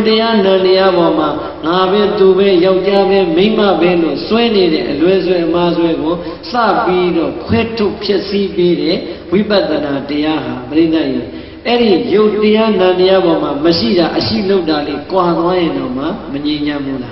Yodia Nania Boma, Nabe Tube, Yojabe, Mima Beno, Swene, Luezwe Mazwego, Sabido, Quetu Piasi Bide, Wibadana Diaha, Brinai. Eri Yodia Nania Boma, Masida, Asilo Dali, Quahoinoma, Maninya Mula.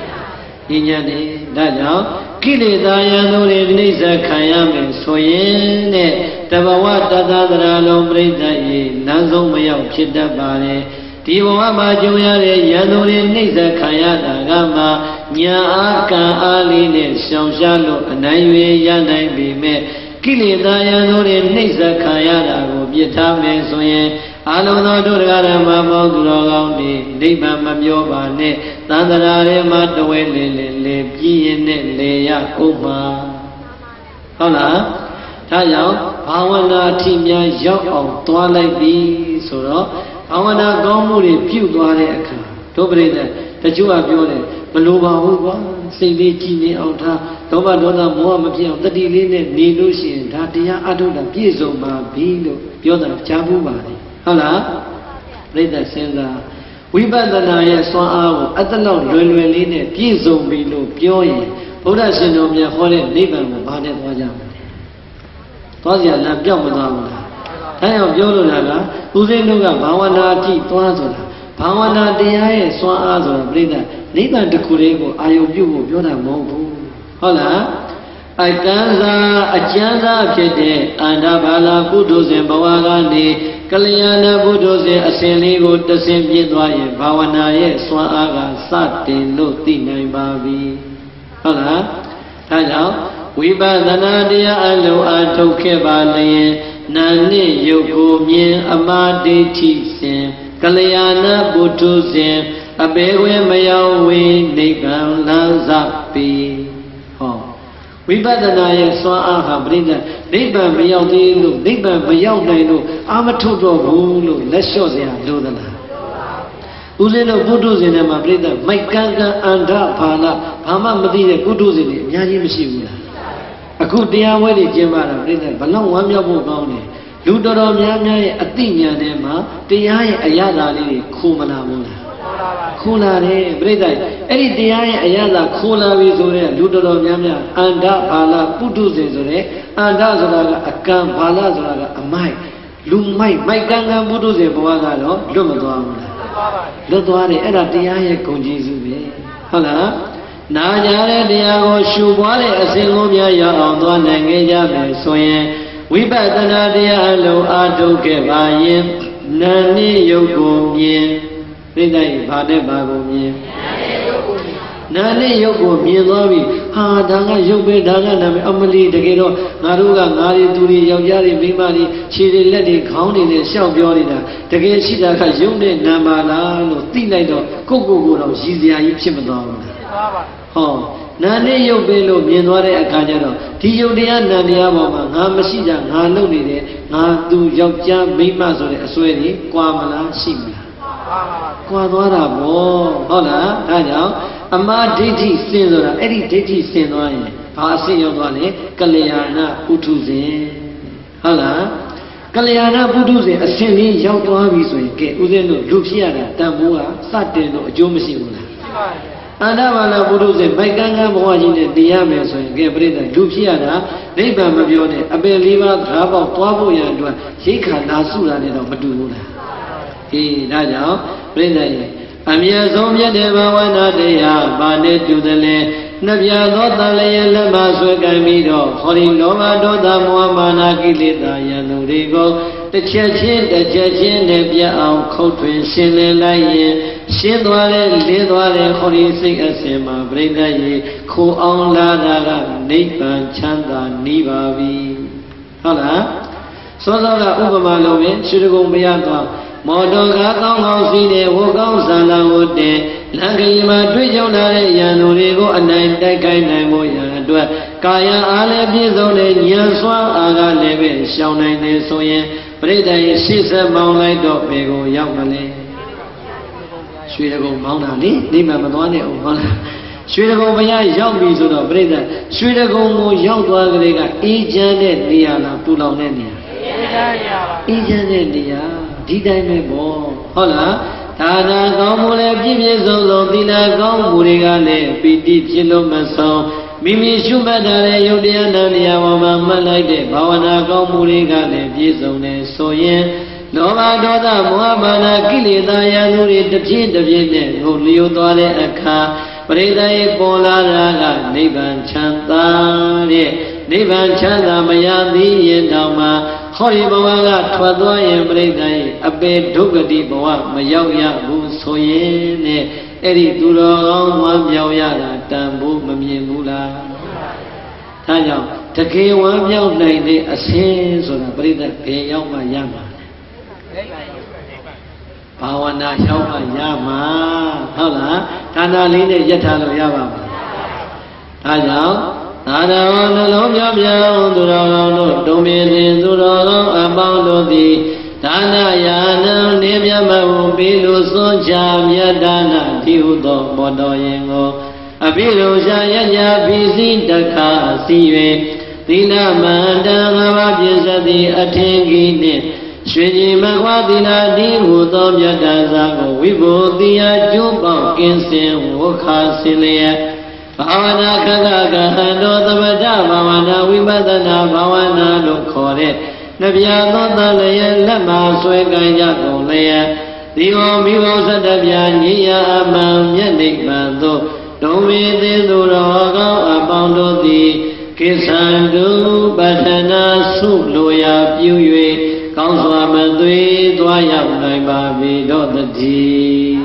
Inyane, Dada, Kili Dayano, Nisa Kayame, Soyene, Tabawata Dadra, Lombrita, Nazo Maya, Chidabare. Tiwama Joyare Yanuri Nisa Kayada Gama Nyaka Aline Shangshalo Anaywe Yanai Bime Kilida Yanuri Nisa Kayada Yetame Soye Alona Durgara Mama Duragaundi Diba Mamyoba Ne Tandare Matawele Le Piene Leya Uma Hola Tayao Awana Timya Yao Twilight Be Soro Awana Gomuri Pew Dwareka, Tobreda, the Jua Biole, Baluba Uba, Save Gini Alta, Toba Dona Mohammed, the Diline, Nilusi, Tatia Aduna, Pizo, Bino, Yoda, Chabubani. Hala, Reda Senza. We Bandanaya Swa at the Lord, Reline, Pizo, Bino, Pioye, Buddha Sinomia, Hole, Niban, Banet Wajam. Tosia Labjamana. I am Yolana, Uzenuga, Bawana, Toazola, Bawana, Dia, Swazo, Brida, Niba de Kurego, Ayobu, Yoda Mobu. Hola, I danza, Ajana, Pede, and Abala, Budos and Bawagani, Kalayana, Budos, Aseligo, the same Yedwaye, Bawana, Swaga, Sati, Lutina, Babi. Hola, Tayao, we Badanadia, Alo, Atoke Balaye. Nani Yoko Mien Amadi Tisen, Kalayana Butuzen, Abewe Mayawe, Nigan Lanzapi. Oh, we Badanaya Swaha Brinda, Niba Mayaldino, Niba Mayaldino, Amatodo Hulu, Leshozia, Dodana. Uzeno Buduzin and Mabrida, Maikanga and Pala, Hama Madina, Buduzin, Yani Mishima. A good day away, Gemara, Balong Wamia Boni, Ludoro Yamia, Athenia Nema, Diai Ayala, Kumana Muna. Kula, Breda, Eri Diai Ayala, Kula Vizore, Ludoro Yamia, Anda Pala, Puduzore, Anda Zoraga, Akam, Pala Zoraga, Amai, Lumai, Maikanga Buduze, Boagano, Lumadua. Luduari, Era Diai Conjizu. Hala. Najare Diago Shubare Asilumia Yandwa Nangaja Soye, we Badana Dialo Adoke Baye, Nani Yoko Yen, Bidai Bade Bago Yen, Nani Yoko Milovi, Ha Danga Yobe Danga Amali, the Gero, Naruga, Nari Turi, Yari, Bimari, Chili Lady, County, the South Yorida, the Geshida Kajune, Namala, Tinaito, Coco, Zizia, Yipchimadon. Oh, Nani Yobelo, Mianware Akajano, Tiodia Nania Mama, Namasida, Naloni, Nadu Yokja, Mimazo, Aswedi, Quamala, Simla. Quadora, Hola, Tanya, Ama Diti Sindora, Eddie Diti Sindora, Pasi Yovane, Kalayana, Utuze. Hola, Kalayana Buduze, a semi Yautoaviso, Uzeno, Luciana, Tambua, Sateno, Jomisimula. Andavala Buduze, Baiganga Moajin, Diames, Gabriela, Luciana, Neighbor Mabione, Abeliva, Drabo, Tuavo Yandua, Shika Nasula, and Maduna. He Naya, Brenda, Amia Zomia Deva, Wanadea, Bane to the Le, Navia Dotale, Lamazo Gamido, Holy Nova Dota Moamana Gilita, Yanurigo, the Churchin, Nebia, Cotrin, Shin Laye. Shindwale, Lidwale, Holy Sing Asema, Brenda, Ko on Lada, Nathan, Chanda, Nibavi. Hala, Sola Ubamalovi, Shurgo Miata, Modoga, Zine, Wogam Zala Woode, Langima, Dujona, Yanurigo, and Nine Dekai Namoya, Kaya Ale Bizole, Yanswa, Aga Leve, Shauna, Soye, Breda, she's a Mount Light Dog, Bego, Yamale. Sweetago Mountain, Nima Madone, Sweetago Maya, young Bizo, Breda, Sweetago, young Dwaga, Ejanet, Diana, Pulonenia. Ejanet, Dida Mebo, Hola, ဒါနာကောင်းမှုလည်းပြည့်ပြည့်စုံစုံသီလကောင်းမှုတွေကလည်းပီတိဖြစ်လို့မဆုံးမိမိရှုမှတ်ထားတဲ့ယုတ်တရားနာတရားပေါ်မှာမှတ်လိုက်တဲ့ဘာဝနာကောင်းမှုတွေကလည်းပြည့်စုံတယ်ဆိုရင်လောဘဒေါသမောဟမာနကိလေသာရာဇတွေတစ်ပြည့်တစ်ပြည့်နဲ့ကိုလျောသွားတဲ့အခါပရိသတ်ရဲ့ပေါ်လာတာကနိဗ္ဗာန်ချမ်းသာတဲ့နိဗ္ဗာန်ချမ်းသာမရသေးရင်တောင်မှဟောဒီဘဝကထွက်သွားရင်ပရိသတ်ရဲ့အပေဒုက္ခတိဘဝမရောက်ရဘူးဆိုရင်နဲ့အဲ့ဒီသူတော်ကောင်းဝမ်းမြောက်ရတာတန်ဖို့မမြင်ဘူးလားဒါကြောင့်တကယ်ဝမ်းမြောက်နိုင်တဲ့အစင်းဆိုတာပရိသတ်ဘယ်ရောက်မှရမှာဘာဝနာရောက်မှရမှာဟုတ်လားဒါနာလေးနဲ့ရက်ထားလို့ရပါမလားဒါကြောင့်သာရဝနှလုံးမြောက်မြောက်သူတော်ကောင်းတို့တုံးပြင်းစဉ်သူတော်ကောင်းအပေါင်းတို့သည်ဒါနယာနံနေမြတ်မဟုပြီးလို့စွန့်ချမြတ်ဒါနတိဟုသောမောတော်ရင်ကိုအပိလုံရှာရကြပြီးစီတခါစီ၍သီလမန္တငါးပါးပြည့်စုံသည့်အထင်ကြီးနှင့်ရွှေကြည်မခွာသီလတိဟုသောမြတ်ဒါစာကိုဝိဘုတိယကျိုးပေါကင်းစင်ဝခါစင်လျက်ဘာဝနာခကကဟံတော်သမထဘာဝနာဝိပဿနာဘာဝနာလို့ခေါ်တဲ့နှပြသောတန်လျက်လက်မှာဆွဲကံကြကုန်လျက်ဒီဟောမိဘသတ္တပြညိယအမှန်မျက်နိဗ္ဗာန်သို့ဒုံဝေသေးသူတော်ကောင်းအပေါင်းတို့သည်ကိစ္ဆန္တုပဋ္ဌနာဆုလိုရာပြု၍ကောင်းစွာမသွေသွားရောက်နိုင်ပါပြီတော့တည်း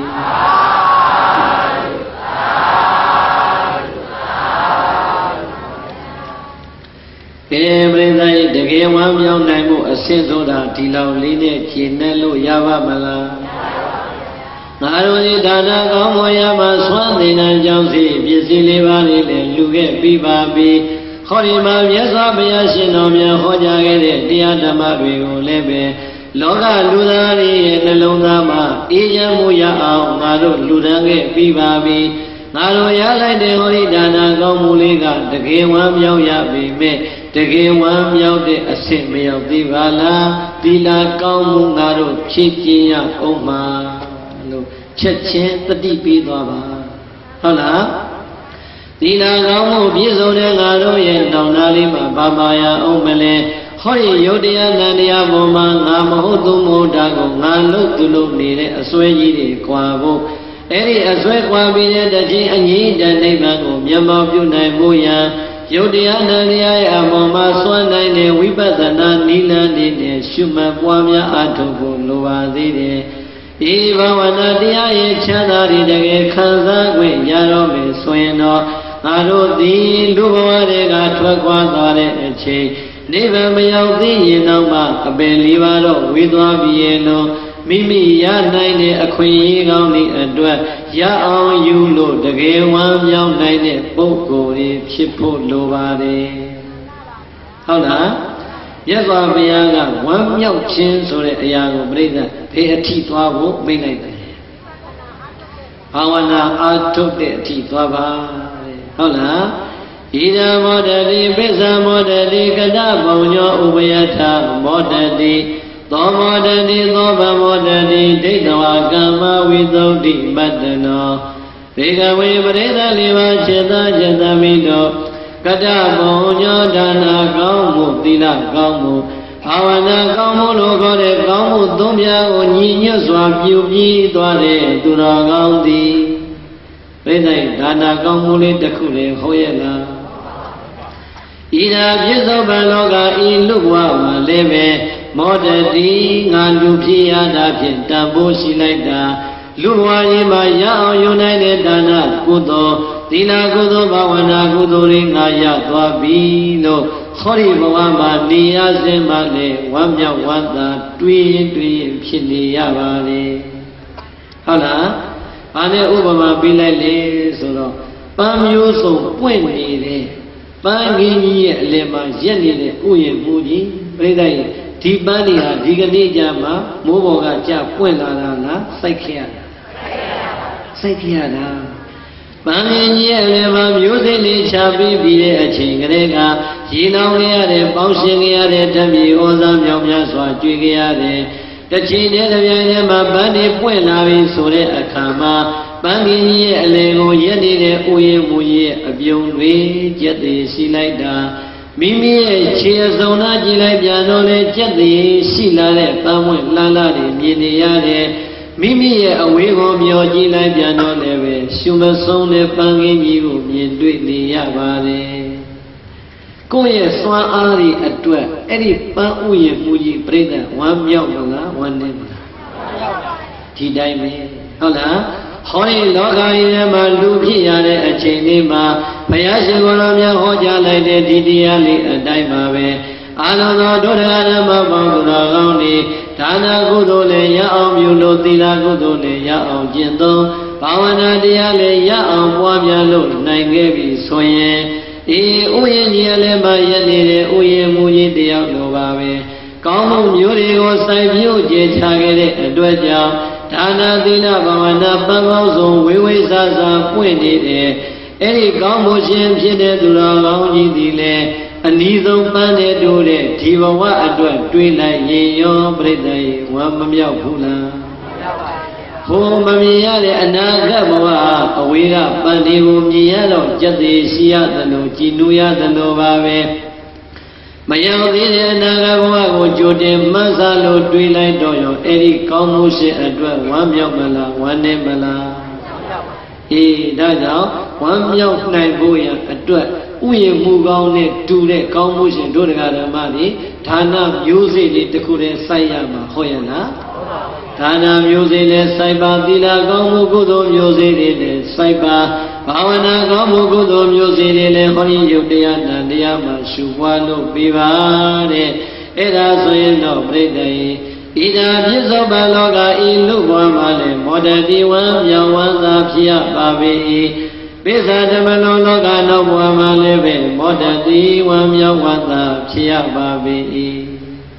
ကဲပရိသတ်တကယ်ဝမ်းမြောက်နိုင်မှုအဆင့်ဆိုတာဒီလောက်လေးနဲ့ကျင့်နေလို့ရပါမလားငါတို့ဒီဒါနကောင်းမွန်ရမှာစွမ်းသိနိုင်ကြောင်းစီပစ္စည်းလေးပါးလေးနဲ့လူခဲ့ပြီးပါပြီဟောဒီမှာမြတ်စွာဘုရားရှင်တော်မြတ်ဟောကြားခဲ့တဲ့တရားဓမ္မတွေကိုလည်းပဲလောကလူသားတွေရဲ့နှလုံးသားမှာအေးချမ်းမှုရအောင်ငါတို့လူတန်းခဲ့ပြီးပါပြီငါတို့ရလိုက်တဲ့ဟောဒီဒါနကောင်းမှုလေးကတကယ်ဝမ်းမြောက်ရပြီမဲ့တကယ်ဝမ်းမြောက်တဲ့အဆင့်မရောက်သေးပါလားသီလကောင်းမှုငါတို့ဖြည့်ကျင့်ရအောင်မှာလို့ချက်ချင်းတတိပေးသွားပါဟုတ်လားသီလကောင်းမှုပြည့်စုံတဲ့ငါတို့ရဲ့နောင်နာလေးမှာဘာပါရအောင်မလဲဟောဒီယုတ်တရားနန္တရားပေါ်မှာငါမဟုတ်သူမဟုတ်တာကိုငါလို့သူလို့နေတဲ့အစွဲကြီးတွေကွာဖို့အဲ့ဒီအစွဲကွာပြီးတဲ့တခြင်းအငြိတန်နိဗ္ဗာန်ကိုမျက်မှောက်ပြုနိုင်ဖို့ရန်ယုတ်တရားနန္တရားရဲ့အပေါ်မှာစွမ်းနိုင်တဲ့ဝိပဿနာနိလန်းနဲ့ရှုမှတ်ပွားများအားထုတ်ဖို့လိုပါသေးတယ်ဤဘဝနာတရားရဲ့ချမ်းသာတွေတကယ်ခံစား권ရတော့မယ်ဆိုရင်တော့ငါတို့သည်လူဘဝတွေကထွက်ခွာသွားတဲ့အချိန်နိဗ္ဗာန်မရောက်သေးရင်တော့မှအပင်လေးပါတော့ဝေသွားပြီရဲ့လို့မိမိရနိုင်တဲ့အခွင့်အရေးကောင်းတွေအတွက်ရအောင်ယူလို့တကယ်ဝမ်းမြောက်နိုင်တဲ့ပုဂ္ဂိုလ်တွေဖြစ်ဖို့လိုပါတယ်ဟုတ်လားမြတ်စွာဘုရားကဝမ်းမြောက်ခြင်းဆိုတဲ့အရာကိုပြိဿဖေအထိသွားဖို့မိန့်လိုက်တယ်ဘာဝနာအားထုတ်တဲ့အထိသွားပါဟုတ်လားဣဒံမောတတိပိစ္ဆာမောတတိကတပုံညောဥပယထာမောတတိသောမောတတိသောဗမောတတိဒိဋ္ဌဝကမ္မဝိသုဒ္ဓိပတ္တနောဘေကဝေပရိသလေးပါးจิตာจิตမိတောကတပုံညောဒါနာကောင်းမှုသီလကောင်းမှုဘာဝနာကောင်းမှုလို့ခေါ်တဲ့ကောင်းမှုသုံးပြားကိုညီညွတ်စွာပြုပြီးသွားတဲ့သူတော်ကောင်းသည်ပြိဿဒါနာကောင်းမှုလေးတစ်ခုလေးဟောရလားဤသာပြစ္ဆုတ်ပံလောကဤလူဘဝမှာလည်းပဲမောတတိငါလူဖြစ်ရတာဖြင့်တန်ဖိုးရှိလိုက်တာလူဘဝကြီးမှာရအောင်ယူနိုင်တဲ့ဒါနကုသိုလ်သီလကုသိုလ်ဘာဝနာကုသိုလ်တွေငါရသွားပြီလို့ခေါဒီဘဝမှာနေရစဉ်မှာလေဝမ်းမြောက်ဝမ်းသာတွေးဖြစ်နေရပါလေဟုတ်လားဘာနဲ့ဥပမာပေးလိုက်လေဆိုတော့ပန်းမျိုးစုံပွင့်နေတဲ့ပန်းကင်းကြီးရဲ့အလယ်မှာရက်နေတဲ့ဥယျာဉ်မူကြီးပြိဿရဲ့ဒီပန်းတွေဟာဒီကနေ့ကျမှမိုးပေါ်ကကြပွင့်လာတာလားစိုက်ခဲ့ရတာစိုက်ခဲ့ရတာပန်းကင်းကြီးရဲ့အလယ်မှာမျိုးစိလေးချပြီးပြီးတဲ့အချိန်ကလေးကရေလောင်ခဲ့ရတဲ့ပေါင်းရှင်ခဲ့ရတဲ့ဓမ္မီဩဇာမြောင်များစွာကျွေးခဲ့ရတဲ့ The China, the Myanmar Bani, Puena, Sore, Akama, Bangi, Alego, Yedi, Uye, Muye, Abion, Jet the Silaida. Mimi, Chiazona, Gilabianole, Jet the Silale, Pamu, Lala, Miniade. Mimi, away from your Gilabianole, Suma Sone, Bangi, Yedwi, Yavale. Koye Swan Ari at 12, Eddie Pauye Muji Preda, 1 Yamala, 1 name. Tidai me. Hola, Hoi Loga Yama Lukia, a Chenima, Payashigolamia Hoja like the Didiali, a Daimave, Alana Dora Mamma, Tana Gudole, Yaom Yulo, Tila Gudole, Yaom Jendo, Pawana Diale, Yaom Wamialo, Nangavi, Soye. Uye Nialema Yanire, Uye Muji Diablovabe, Kamu Yuri was Saibu, Jagere, and Dweja, Tana Dina Bavana Bavozo, Wiwizaza, Puenide, Eri Kamu Shem Jede Dura Longi Dile, and Nizo Pane Dure, Tivawa Adwa, Twila, Yeyo, Breda, Wamamia Pula. Home Mamiale and Nagawa, Awira, Pandium Yellow, Jati, Sia, the no, Chinuya, the Novave. Mayao, Nagawa, Jode, Mazalo, Twilight Doyo, Eri, Kamushi, Adwa, 1 Yamala, 1 Nemala. E. Dada, 1 Yam Night Boya, Adwa, Uye Mugone, Dure, Kamushi, Durga Madi, Tana, Yuzi, the Kure Sayama, Hoyana. Tana music, Saiba, Dila, Gomu, Gudo music, Saiba, Pavana, Gomu, Gudo music, Honi, Yudiana, Diama, Shuwalo, Vivare, Eda Soyeno, Brede, Ida, Yisoba, Loga, Ilu, Wamale, Modadi, Wam, Yawanza, Pia, Babi, Pisa, Demano, Loga, no Wamale, Modadi, Wam, Yawanza, Pia, Babi.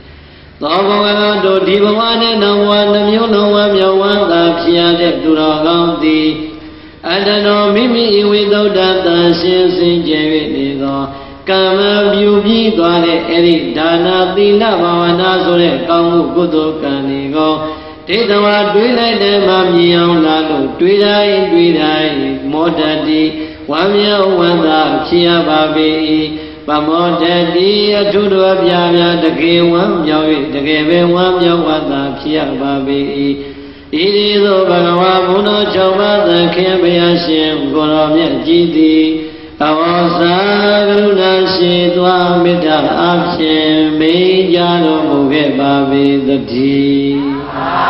Though do Divawane no one, the Muno, Yawanza, Pia, Duragandi, and I know Mimi without that, Shin, Jerry, Kama, Bubi, Dwale, Eri, Dana, Dina, Nazore, Kamu, Gudo, Kanigo, Titawa, Dwila, Mami, Lalo, Dwila, Modadi, Wamia, Wanda, Chia, Babi. Pamodadi, a tudo of Yaya, the gay one, Yawi, the gay one, Yawanda, Kia Babi. It is over Muno Choma, the Kambiashim, Goromia Gidi, Awasa, Guna, Shidwa, Mida, Abshem, Mayano, Muge Babi, the tea.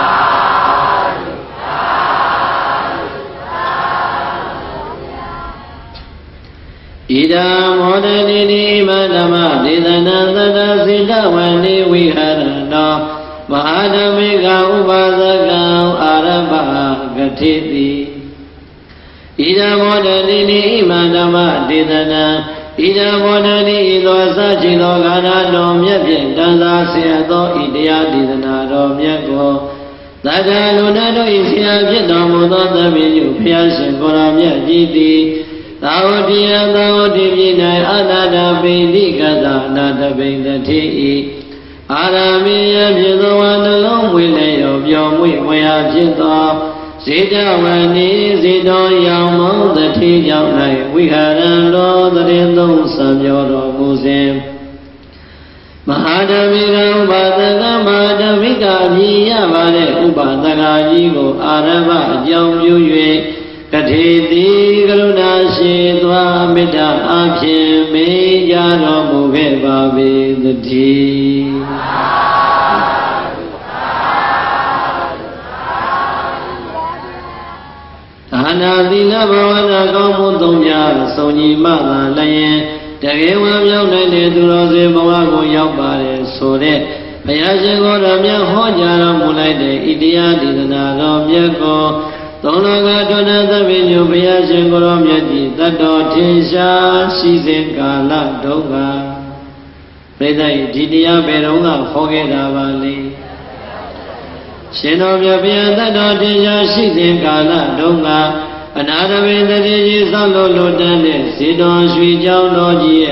Ida Modani Madama, Nidana, Sida, when we had a no, Mahadamiga, Ubazaga, Araba, Gatiti. Ida Modani Madama, Didana, Ida Modani, Losachi, Logana, Domia, Danda, Seado, Idia, Didana, Domiago. Dada Lunado is here, Vietnam, the menu, Pias, Goramia, Gidi. Thou dear, thou divine, Anada Bindi Gada, Nada Bindi, Aramia, the one alone will lay of your way of Jito, Zida, when Zido, Yamon, the tea young night, we had a law that in those of your museum. Mahadavira, Ubadana, Madavika, Yavare, Ubadana, Yigo, Araba, Yam Yue. Katiti Karuna Shidwa Mida Abhim Mejano Muge Babi the tea. Anadina Bhavana Gamutonya Soni Mama Laye Tagewa Yawne Durose Bawago Yawbare Sore Payashigo Ramya Hojara Mulade Idia Didana Ramyako Tonaga Dona the Vinu Payashigo Ramyati Tato Tisha Shizekala Doga Preda Didia Beronga Fogeda Valley Shinovya Pianta Tisha Shizekala Doga Another way that is Salo Lutane, Sidon Sweet Jaunoji,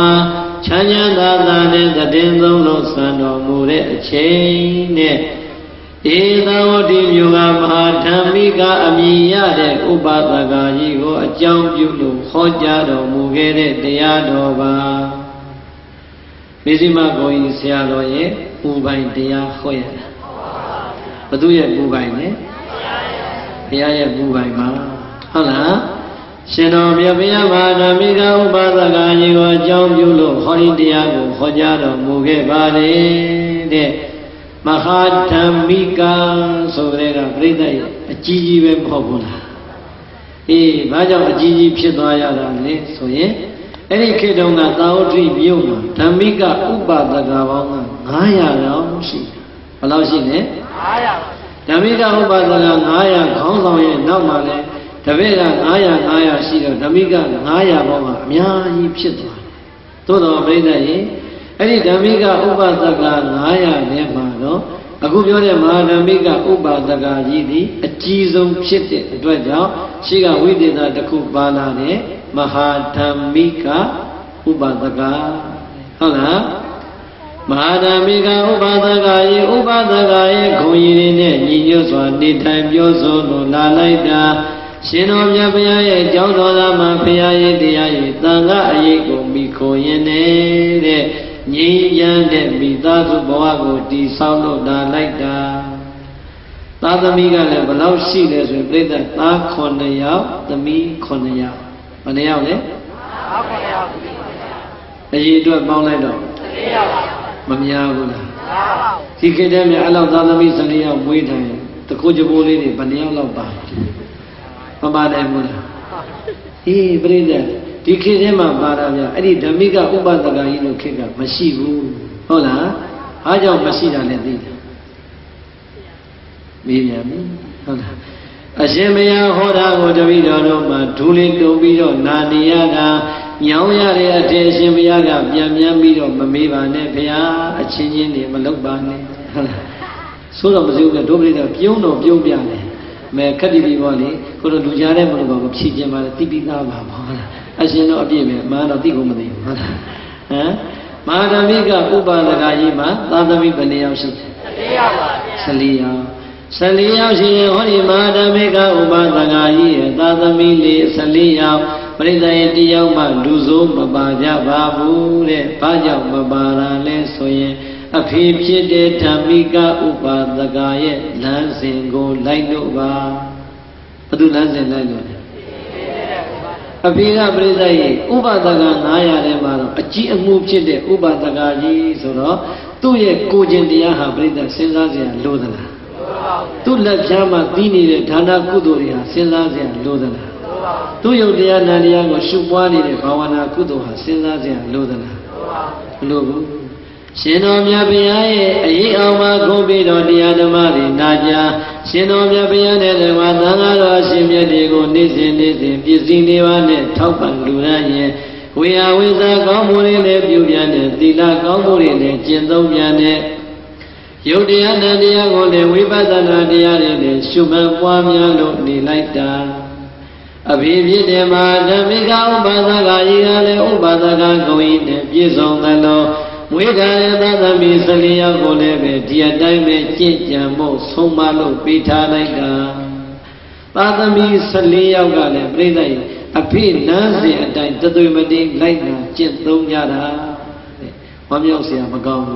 Boma, Chanya Dada, the Denzo Sano Mure, Chain, Eda Yoga Mahadhamika Amiyade Ubadaka Yigo, a jump you, Hojado, Mugere, Deadova Mizima going Sialoye, Ubai Dea Hoya. But do you Bubai, eh? Here, Bubai Ma. Hala Sheno Yabia Madamika Ubadaka Yigo, a jump you, Holidiago, Hojado, Muge Bade. Mahadhamika Sovrera Brida, a Gigi Vempobula. Eh, Baja Gigi Pidayada, so ye. Any kid on that Tautri Yuma, Tamika Uba the Gavana, Naya Ramshi. Allow she, eh? Tamika Uba the Naya, Konsoye, Namale, Tavera, Naya, Shida, Tamika, Naya Boma, Mia Pidwa. Todo Brida, eh? Any Damika Uba the Naya, Nemano. A good Mahadhamika Uba Daga Yidi, a Chizum Chit, Dwedja, Shiga Widi the Kubalane, Mahadhamika Uba Daga. Hala Mahadhamika Uba Dagaye, Koyine, Yuswa, Nidam Yoso, Lalaida, Shino Yapaya, Jodola Mafia, Dia, Tanga, Ayeko, Miko Yene. Yan de Midazu Boago, di Saulo da Laida. Tadamiga level of sea as we play that Ta Konaya, the me Konaya. Manayao, eh? A ye do a Maulado. Mamiagula. He can tell me, I love Tadamis and Nia waiting. The Kojaboli, Baniala Ba. Mamma Muna. He bring that. Dikema Barabia, Eddie Damiga Ubadaga, Kika, Mashivu, Hola, Aja Masida Ledida. Miriam, Hola. Ashemea Hora, Davido, Noma, Tuli, Dobido, Naniaga, Yawaya, Teshemiaga, Yamiamido, Mamiva, Nepia, a Chinin, Malobane. So of Zuga, Dobida, Piono, Piobiane, Mercadi Valley, Could do Jaremo, Chijama, Tibida. As you know, man of the woman. Madamika Uba the Gayima, Tadami Beneosi. Salia, she only Madamika Uba the Gayi, Tadami, Salia, Prida Indiama, Duzo, Babaja, Babu, Paja, Babara, Lesoye, a Pipchi, Tamika Uba the Gaye, Lansing, go, Lainova. Do Lansing, Lainova. Abiga Brida, Ubadaga Naya Lemaro, a G move chide, Ubadagaji, Soro, Tuye Kojendia Brida, Senzazia, Lodana. Tu Lajama Dini, Tana Kuduria, Senzazia, Lodana. Tuyo Diana Liago, Shubwani, Pawana Kudoha, Senzazia, Lodana. Logo. Shenomia Biae, a ye Alma Gobido, Diadamari, Nadia, Shenomia Biane, Watanga, Shimia Digo, Nizin, Piziniwane, Topan Luraye. We are with a Gomuri, Bubiane, Dila Gomuri, Gendomiane. Yodiana Diago, Wibadana Diane, Schumann, Wamiano, Nilaita. A baby de Madamiga, Ubadaga, Ubadaga, going, Pizon, the law. We got another Missalia Golebe, dear Dime, Jamo, Somalo, Pita Laika. Father Missalia Gale, Brida, a pin Nazi and died to do my name like Gentle Yada. Mamiosia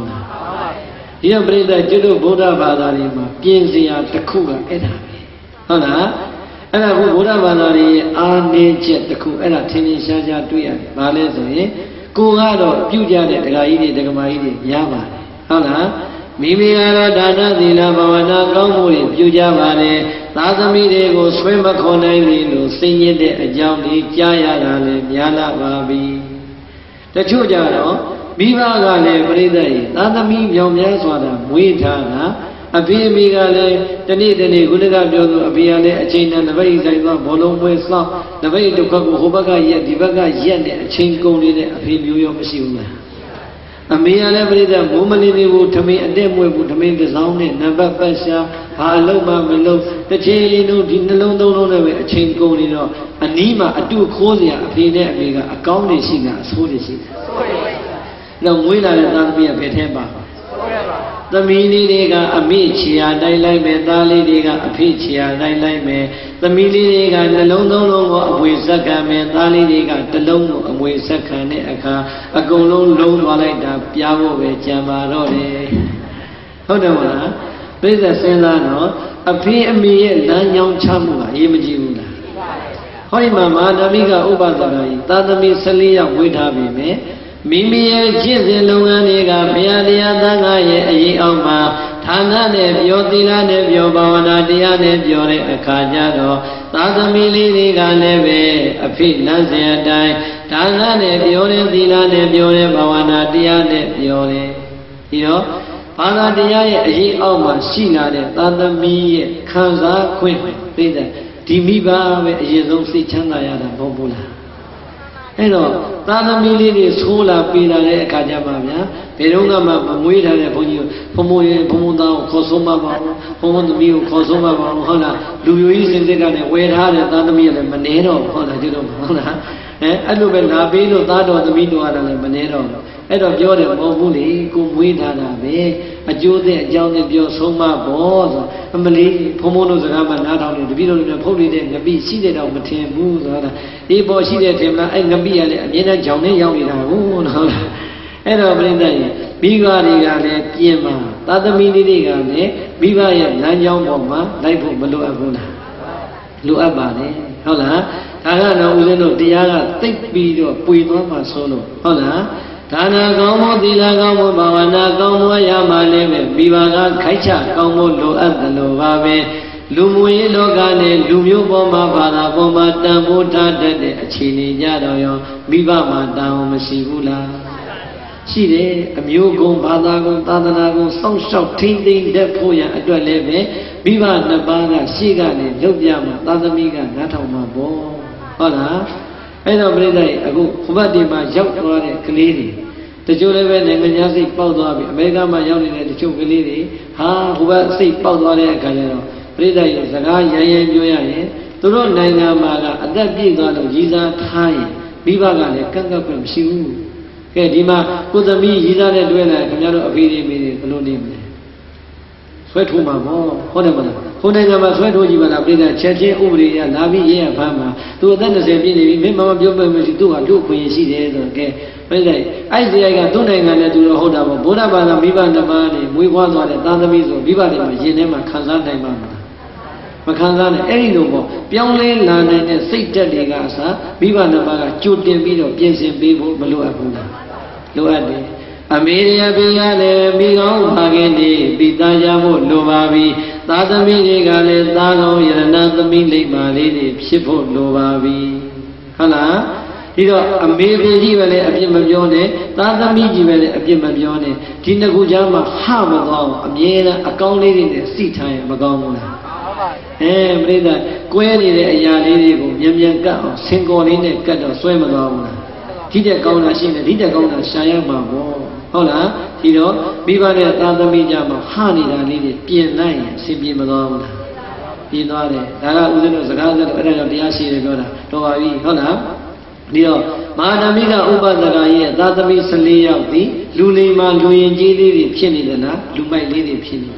Magona. Here, Brida, Judo Buddha Badarima, Pinzia, Takuga, Edami. Hana, and I would Buddha Badari, Arne Jet, the Ku, and a Tini Shaja Tuya, Valese. Kuado, Puja, the Gaidi, the Gamaidi, Yama. Hala, Mimiara, Dana, Dila, Bavana, Gomuri, Puja, Vane, Tadamide, go swim a corner, sing it, a jambi, Jaya, Yana, Babi. The Chujano, Viva Gale, Brida, Tadami, Yomyaswada, Muitana, a Pimigale, the Nidani, Guliga, a Biale, a chain and the way they love Bolom West Law, the way to Hobaga, yet Divaga, yet a chain going a Pimu Machine. A Miale, the woman in the wood to me, and then we would make the sound in Namba Pasha, Haloma, Melo, the chain, no, a chain going on, a Nima, a two Kosia, a Pina, a county singer, a Swedish singer. No, we not be a Petemba. Tamilika, a michia, Dailame, Dalidika, a pichia, Dailame, the Milika, the Lono, with Sakame, Dalidika, the Lono, with Sakaneka, a golon loan wallet, Piavo, Jamarone. Hold on, please send a P. me, Nanyang Chamua, Imagina. Holy Mama, Namiga Ubazari, Tadami Salia, with Habime. Mimi, Jesus, Lunganiga, Piadia, Danga, Oma, Tana, Yodila, Yobana, Diane, Yore, Akajado, Tadamiliga, Neve, a pit, Nazia, Die, Tana, Yore, Dila, Yore, Bawana, Diane, Yore. You know, Pana Dia, Oma, Sina, Tadami, Kanza, Queen, Peter, Timiba, Yezo, Chanda, Bobula. Hello, Tadamili, Sola, Pila, Kajamavia, Perunga, Muida, Pomunda, Kosoma, Pomondamio, Kosoma, Hola, Louis in the Gana, where had a Tadamil and Manero, Hola, Hola, I look at Nabino, Tado, the Mino, and Manero. Head of Jordan, Mobuli, Kumwida, a Jude, John, Soma, Boz, a Malay, Pomono, Zagama, Nata, the Vino, the Poli, the Bee, seated on the Tim, Ebo, she did him, and the Bee, and Yena, Johnny, Yamina, Head of Brenda, Biga, Piema, Tadamini, Biva, Nanyang Boma, Lipo, Malua, Luabane, Hola, Tagana, Uzeno, Diana, take video, Puima, Solo, Hola. Tana Gomo, Dila Gomo, Bawana Gomo, Yamale, Bivaga, Kaicha, Gomo, Lo at the Lovave, Lumui Logane, Lumu Boma, Bala Boma, Tamuta, Chini Yadoyo, Bivama, Down, Masibula. She did a Mugo, Badago, Tadanago, some shop, Tinding, Depoya, at the leve, Biva, Nabana, Sigani, Lubiama, Tadamiga, Natama, Bo. Hola. I don't believe I go, Hubadima, Jump for a Kalidi. The Julevan and Yasi Paudabi, Mega Mayoni and the Chukalidi, Ha, Huba say Paudale Calero, Prida, Zaga, Yaya, Joya, Turo Nanga Maga, and that big God of Giza Tai, Bivaga, Kanga from Shivu. Kedima, put the me, Giza and Duena, Camaro of Vidi, Colonium. Sweat woman, whatever. Honema, Sweat Ojima, Brida, Cheche, Uri, and Navi, Pama, to then the same, Mima, Yoba, do a look when you see the okay. I say I got 2 9 to the Hoda, Bonabana, Viva and the Mani, we want on the Tandamizo, Viva, Genema, Kazan, Makanzan, any no more, Pyongle, Land, and Sita de Gasa, Viva and the Baga, Chute, Vido, Piense, Bibo, Malua, Loade. Amelia Bigale, Bigo, Bageni, Bidayamo, Lovavi, Tadami Gale, Dano, Yanatami, Malini, Shipo, Lovavi. Hala, Hido, Amelia, a Pimamione, Tadami, a Pimamione, Tinagujama, Hamagong, Amiena, a colony in the sea time, Magona. Brida, Queni, a Yanidi, Yamyanka, single in a cut of Swimagona. Tita Gona, Tita Gona, Shayama. Hola, Hido, Viva de Tadamijama, Hani, Pian Line, Sibi Madonna. Pinore, Dara Udino, Zagaza, Diasi, Toavi, Hola, Dio, Madamiga Uba Zagaye, Tadami Salia, Lulima, Luin Gili, Pianina, Lumai Lady Pini.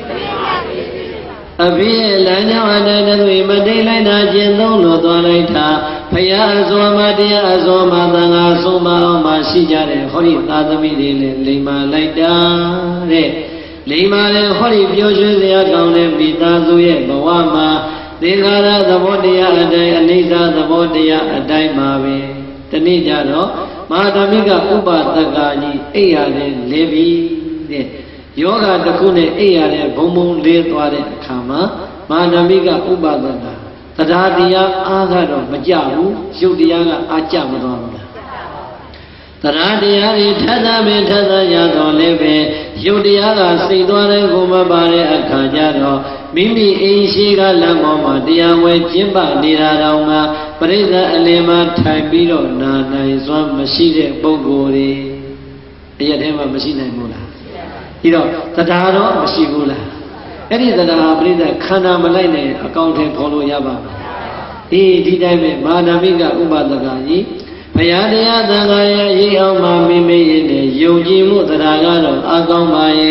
A real Lana, and we Madeleine, Gendo, Donaita. Paya Azoma, dear Azoma, Dana, Soma, Masijare, Hori, Tadami, Lima, Laida, Lima, Hori, Pioche, the Agone, Vita, Zuye, Bawama, Degara, the Modia, a day, Anita, the Modia, a Daimavi, the Nijano, Madamiga, Uba, Tagani, Ayade, Levi, Yoga, the Kune, Ayade, Bomu, Letuade, Kama, Madamiga, Uba, Tadadia, Agado, Majahu, Judiaga, Ajamada. Tadadia, Tadame, Tadayado, Leve, Judiaga, Sidore, Gumabare, Akajado, Mimi, Ishiga, Lamoma, Diawe, Jimba, Nirama, Preza, Alema, Taibiro, Nana, is one machine, Bogori. Yet him a machine, Mula. You know, Tadaro, Mashigula. Any that are breather, Kana Malane, accounting Polo Yaba. He did Madamiga Ubadagani, Payadea Dagaya, Yama Mimi, Yoji Mutaragano, Agamaye,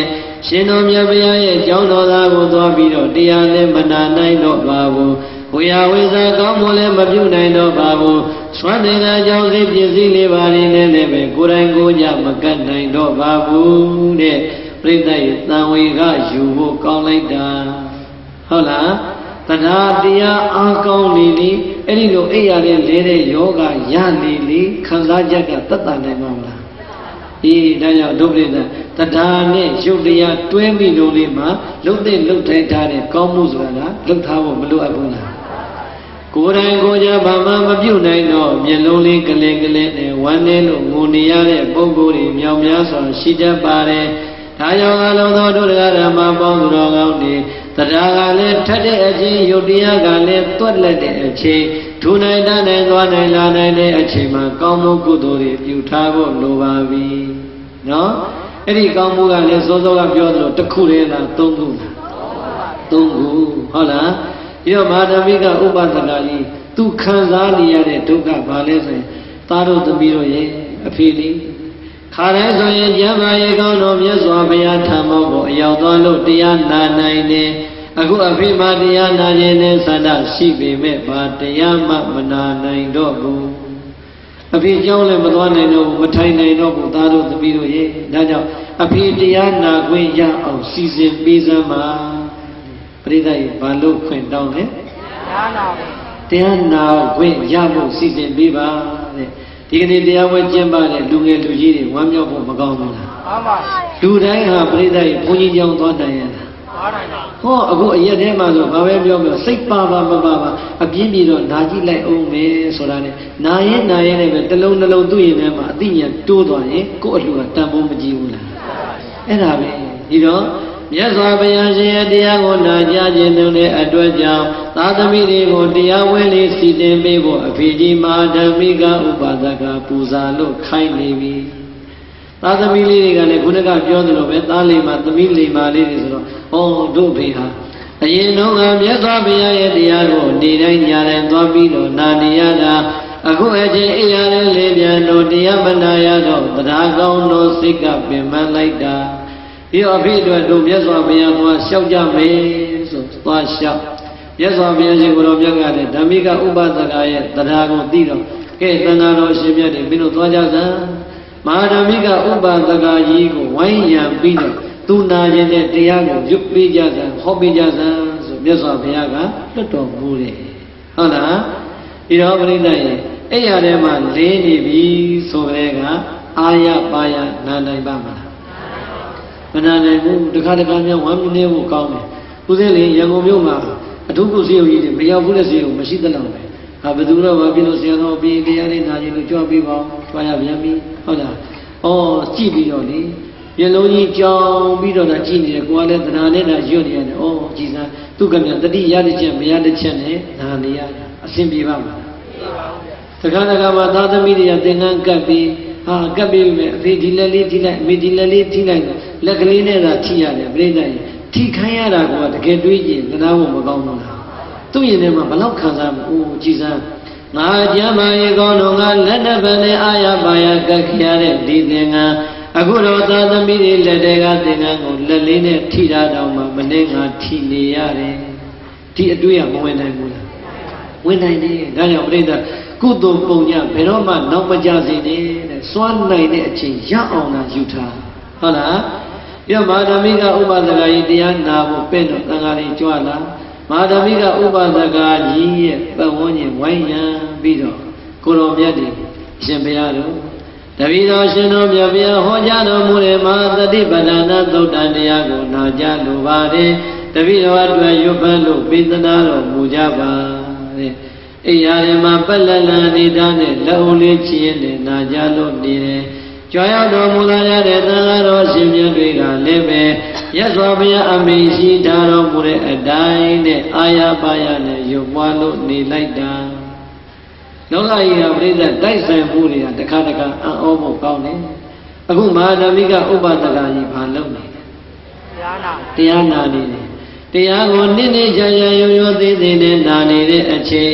ရှင်တော်မြတ်ဗျာရဲ့ကျောင်းတော်သားကိုသွားပြီးတော့တရားလည်းမနာနိုင်တော့ပါဘူးဝေယဝိဇာကောင်းမွန်လည်းမပြုနိုင်တော့ပါဘူးစွမ်းတင်ကအကြောင်းစိတ်ပြည့်စည်လေးပါးနဲ့လည်းပဲကိုယ်တိုင်ကိုယ်ကြမကတ်နိုင်တော့ပါဘူးတဲ့ပြိဿရဲ့တန်ဝေကယူဖို့ကောင်းလိုက်တာဟုတ်လားတရားတရားအားကောင်းလေလေအဲ့ဒီလိုအိပ်ရတဲ့လဲတဲ့ယောဂရလေလေခံစားချက်ကတတ်တာနိုင်မှာမလားဒီဒါကြောင့်ဒုပရိသတရားနဲ့ရုပ်တရားတွဲပြီးလို့လေးမှာလှုပ်တဲ့လှုပ်ထိုက်ထားတဲ့ကောင်းမှုဆိုတာလှုပ်ထားဖို့မလိုအပ်ဘူးလားကိုယ်တိုင်ကိုယ်ကြဘာမှမပြုတ်နိုင်တော့မျက်လုံးလေးကလေးကလေးနဲ့ဝမ်းနေလို့ငိုနေရတဲ့ပုဂ္ဂိုလ်တွေမြောင်များစွာရှိတတ်ပါတယ်ဒါကြောင့်အလုံးသောဒုက္ခဓမ္မပေါင်းသူတော်ကောင်းတွေတရားကလည်းထက်တဲ့အချိန်ယုတ်တရားကလည်းသွက်လက်တဲ့အချိန်ထူနိုင်တတ်နိုင်သွားနိုင်လာနိုင်တဲ့အချိန်မှာကောင်းမှုကုသိုလ်တွေပြုထားဖို့လိုပါပြီနော်အဲ့ဒီကောင်းမှုကလည်းစောစောကပြောသလိုတစ်ခုတည်းလားသုံးခုလားသုံးခုဟုတ်လားပြီးတော့မာဓမိကဥပဒကကြီးသူခံစားနေရတဲ့ဒုက္ခဘာလဲဆိုရင်သားတို့သမီးတို့ရဲ့အဖေလေးခါတိုင်းဆိုရင်ကျမ်းမာရေးကောင်းတော်မြတ်စွာဘုရားထံမောကိုအရောက်သွားလို့တရားနာနိုင်တယ်အခုအဖေမှာတရားနာခြင်းနဲ့ဆန္ဒရှိပေမဲ့ဘာတရားမှမနာနိုင်တော့ဘူးအဖေကြောင်းလည်းမသွားနိုင်တော့ဘူးမထိုင်နိုင်တော့ဘူးသားတို့သမီးတို့ရဲ့ဒါကြောင့်အဖေတရားနာခွင့်ရအောင်စီစဉ်ပေးစမ်းပါပရိသတ်ဘာလို့ခွင့်တောင်းလဲတရားနာခွင့်ရဖို့စီစဉ်ပေးပါတဲ့ဒီကနေ့တရားဝဲကျင်းပတဲ့လူငယ်လူကြီးတွေဝမ်းမြောက်ဖို့မကောင်းဘူးလားမှန်ပါလူတိုင်းဟာပရိသတ်ဘုန်းကြီးကြောင်းသွားနိုင်ရလားဟောအခုအရက်ထဲမှာဆိုဘာပဲပြောစိတ်ပါပါမပါပါအပြင်းပြေတော့နာကြည့်လိုက်အောင်မယ်ဆိုတာနဲ့နာရင်လည်းပဲတစ်လုံးနှလုံးသူ့ရင်ထဲမှာအသိဉာဏ်တိုးသွားရင်ကိုယ့်အလှူကတန်ဖိုးမကြည့်ဘူးလားအဲ့ဒါပဲဒီတော့မြတ်စွာဘုရားရှင်ရဲ့တရားကိုနာကြားခြင်းတဲ့အတွက်ကြောင့်သာသမီတွေကိုတရားဝဲလေးစီတင်ပေးဖို့အဖေကြီးမဟာဓမ္မိကဥပါဒကပူဇာလို့ခိုင်းနေပြီသာသမီလေးတွေကလည်းခုနကပြောသလိုပဲသားလေးမှသမီးလေးမှလေးတွေဆိုတော့ဟောတို့ဖေဟာအရင်တော့ကမြတ်စွာဘုရားရဲ့တရားကိုနေတိုင်းညတိုင်းသွားပြီးတော့နာနေရတာအခုအချိန်အိယာရဲ့လေးပြန်တို့တရားမနာရတော့တရားကောင်းတို့စိတ်ကပင်ပန်းလိုက်တာဒီအဖေတို့တို့မြတ်စွာဘုရားသွားလျှောက်ကြမယ်ဆိုသွားလျှောက်မြတ်စွာဘုရားရှင်ကိုယ်တော်မြတ်ကလည်းဓမ္မိကဥပဒကရဲ့တရားကိုသိတော့ကဲသံဃာတော်ရှင်မြတ်တွေမင်းတို့သွားကြစမ်းမဟာဓမ္မိကဥပဒကကြီးကိုဝိုင်းရံပြီးတော့သူနာခြင်းတဲ့တရားကိုရွတ်ပေးကြစမ်းဟောပေးကြစမ်းဆိုမြတ်စွာဘုရားကလွတ်တော်မူတယ်ဟုတ်လားဒီတော့ပရိသတ်ရဲ့အဲ့ရထဲမှာလင်းနေပြီဆိုတဲ့ကအာရပါရနာနိုင်ပါမလားမနာနိုင်ဘူးတခါတခါများဝမ်းမြင်းဖို့ကောင်းတယ်ဦးစင်းလေးရန်ကုန်မြို့မှာအထူးကုစီယုံကြီးတွေမရောက်ဘူးတဲ့စီယုံမရှိသလောက်ပဲဟာဘယ်သူတော့မပြလို့ဆရာတော်ပြီးတရားလေးနာကြည့်လို့ကြွပြီးပါကြွားရပြန်ပြီဟုတ်လားဩကြည့်ပြီးတော့လေမျက်လုံးကြီးကြောင်ပြီးတော့ကြည့်နေတယ်ကိုကလည်းသနာနဲ့ရွတ်နေရတယ်ဩကြည်စားသူကမြန်တတိရတဲ့ချက်မရတဲ့ချက်နဲ့နာနေရအဆင်ပြေပါမလားတခါတခါမှာသာသမီတွေကသင်္ကန်းကပ်ပြီးဟာကပ်ပြီးမယ်အဖေဒီလက်လေးထိလိုက်အမေဒီလက်လေးထိလိုက်လက်ကလေးနဲ့သာထိရတယ်ပြိဿရဲ့ထိခိုင်းရတာကတကယ်တွေးကြည့်သနာဖို့မကောင်းဘူးလားသူ့ရင်ထဲမှာဘလောက်ခံစားမှုကြည်စားငါကျမ်းမာရေးကောင်းတော့ငါလက်နဲ့ပဲနဲ့အာရပါရကက်ခရတဲ့ဒီသင်္ကန်းအခုတော့သာသမီတွေလက်တွေကသင်္ကန်းကိုလက်လေးနဲ့ထိတာတော့မှမနေ့ငါထိနေရတယ်ဒီအတွေ့အမဝင်နိုင်ဘူးလားဝင်နိုင်တယ်ဒါကြောင့်ပြိဿကုသိုလ်ပုံညဘယ်တော့မှနောက်မကြစေနဲ့တဲ့စွမ်းနိုင်တဲ့အချိန်ရအောင်သာယူထားဟုတ်လားပြမဟာဓမ္မိကဥပဒကကြီးတရားနာဖို့ပဲ့တော့သံဃာတွေကြွလာမဟာဓမ္မိကဥပဒကကြီးရဲ့ပတ်ဝန်းကျင်ဝိုင်းရံပြီးတော့ကိုတော်မြတ်တွေရှင်ဘုရားတို့တပည့်တော်ရှင်တော်မြတ်ဘုရားဟောကြားတော်မူတဲ့မဟာသတိပဋ္ဌာန်သုတ်တန်တရားကိုနာကြားလိုပါတယ်တပည့်တော်အတွက်ရွတ်ဖတ်လို့ပေးသနာတော်မူကြပါတဲ့အိယာရမပက်လက်လန်နေတာနဲ့လက်ဦးလေးချင်းနဲ့နာကြလို့နေတယ်ကြွားရောက်တော်မူလာရတဲ့သံဃာတော်ရှင်မြတ်တွေကလည်းပဲရသော်ဘုရားအမိန့်ရှိထားတော်မူတဲ့အတိုင်းနဲ့အာရပါရနဲ့ရုပ်ပွားလို့နေလိုက်တာလောကကြီးကပြိဿတိုက်ဆိုင်မှုတွေကတခါတခါအံ့ဩဖို့ကောင်းတယ်အခုမဟာဓမ္မိကဥပဒကကြီးဘာလုပ်နေလဲတရားနာနေတယ်တရားကိုနစ်နစ်ချာချာရိုးရိုးသေးသေးနဲ့နာနေတဲ့အချိန်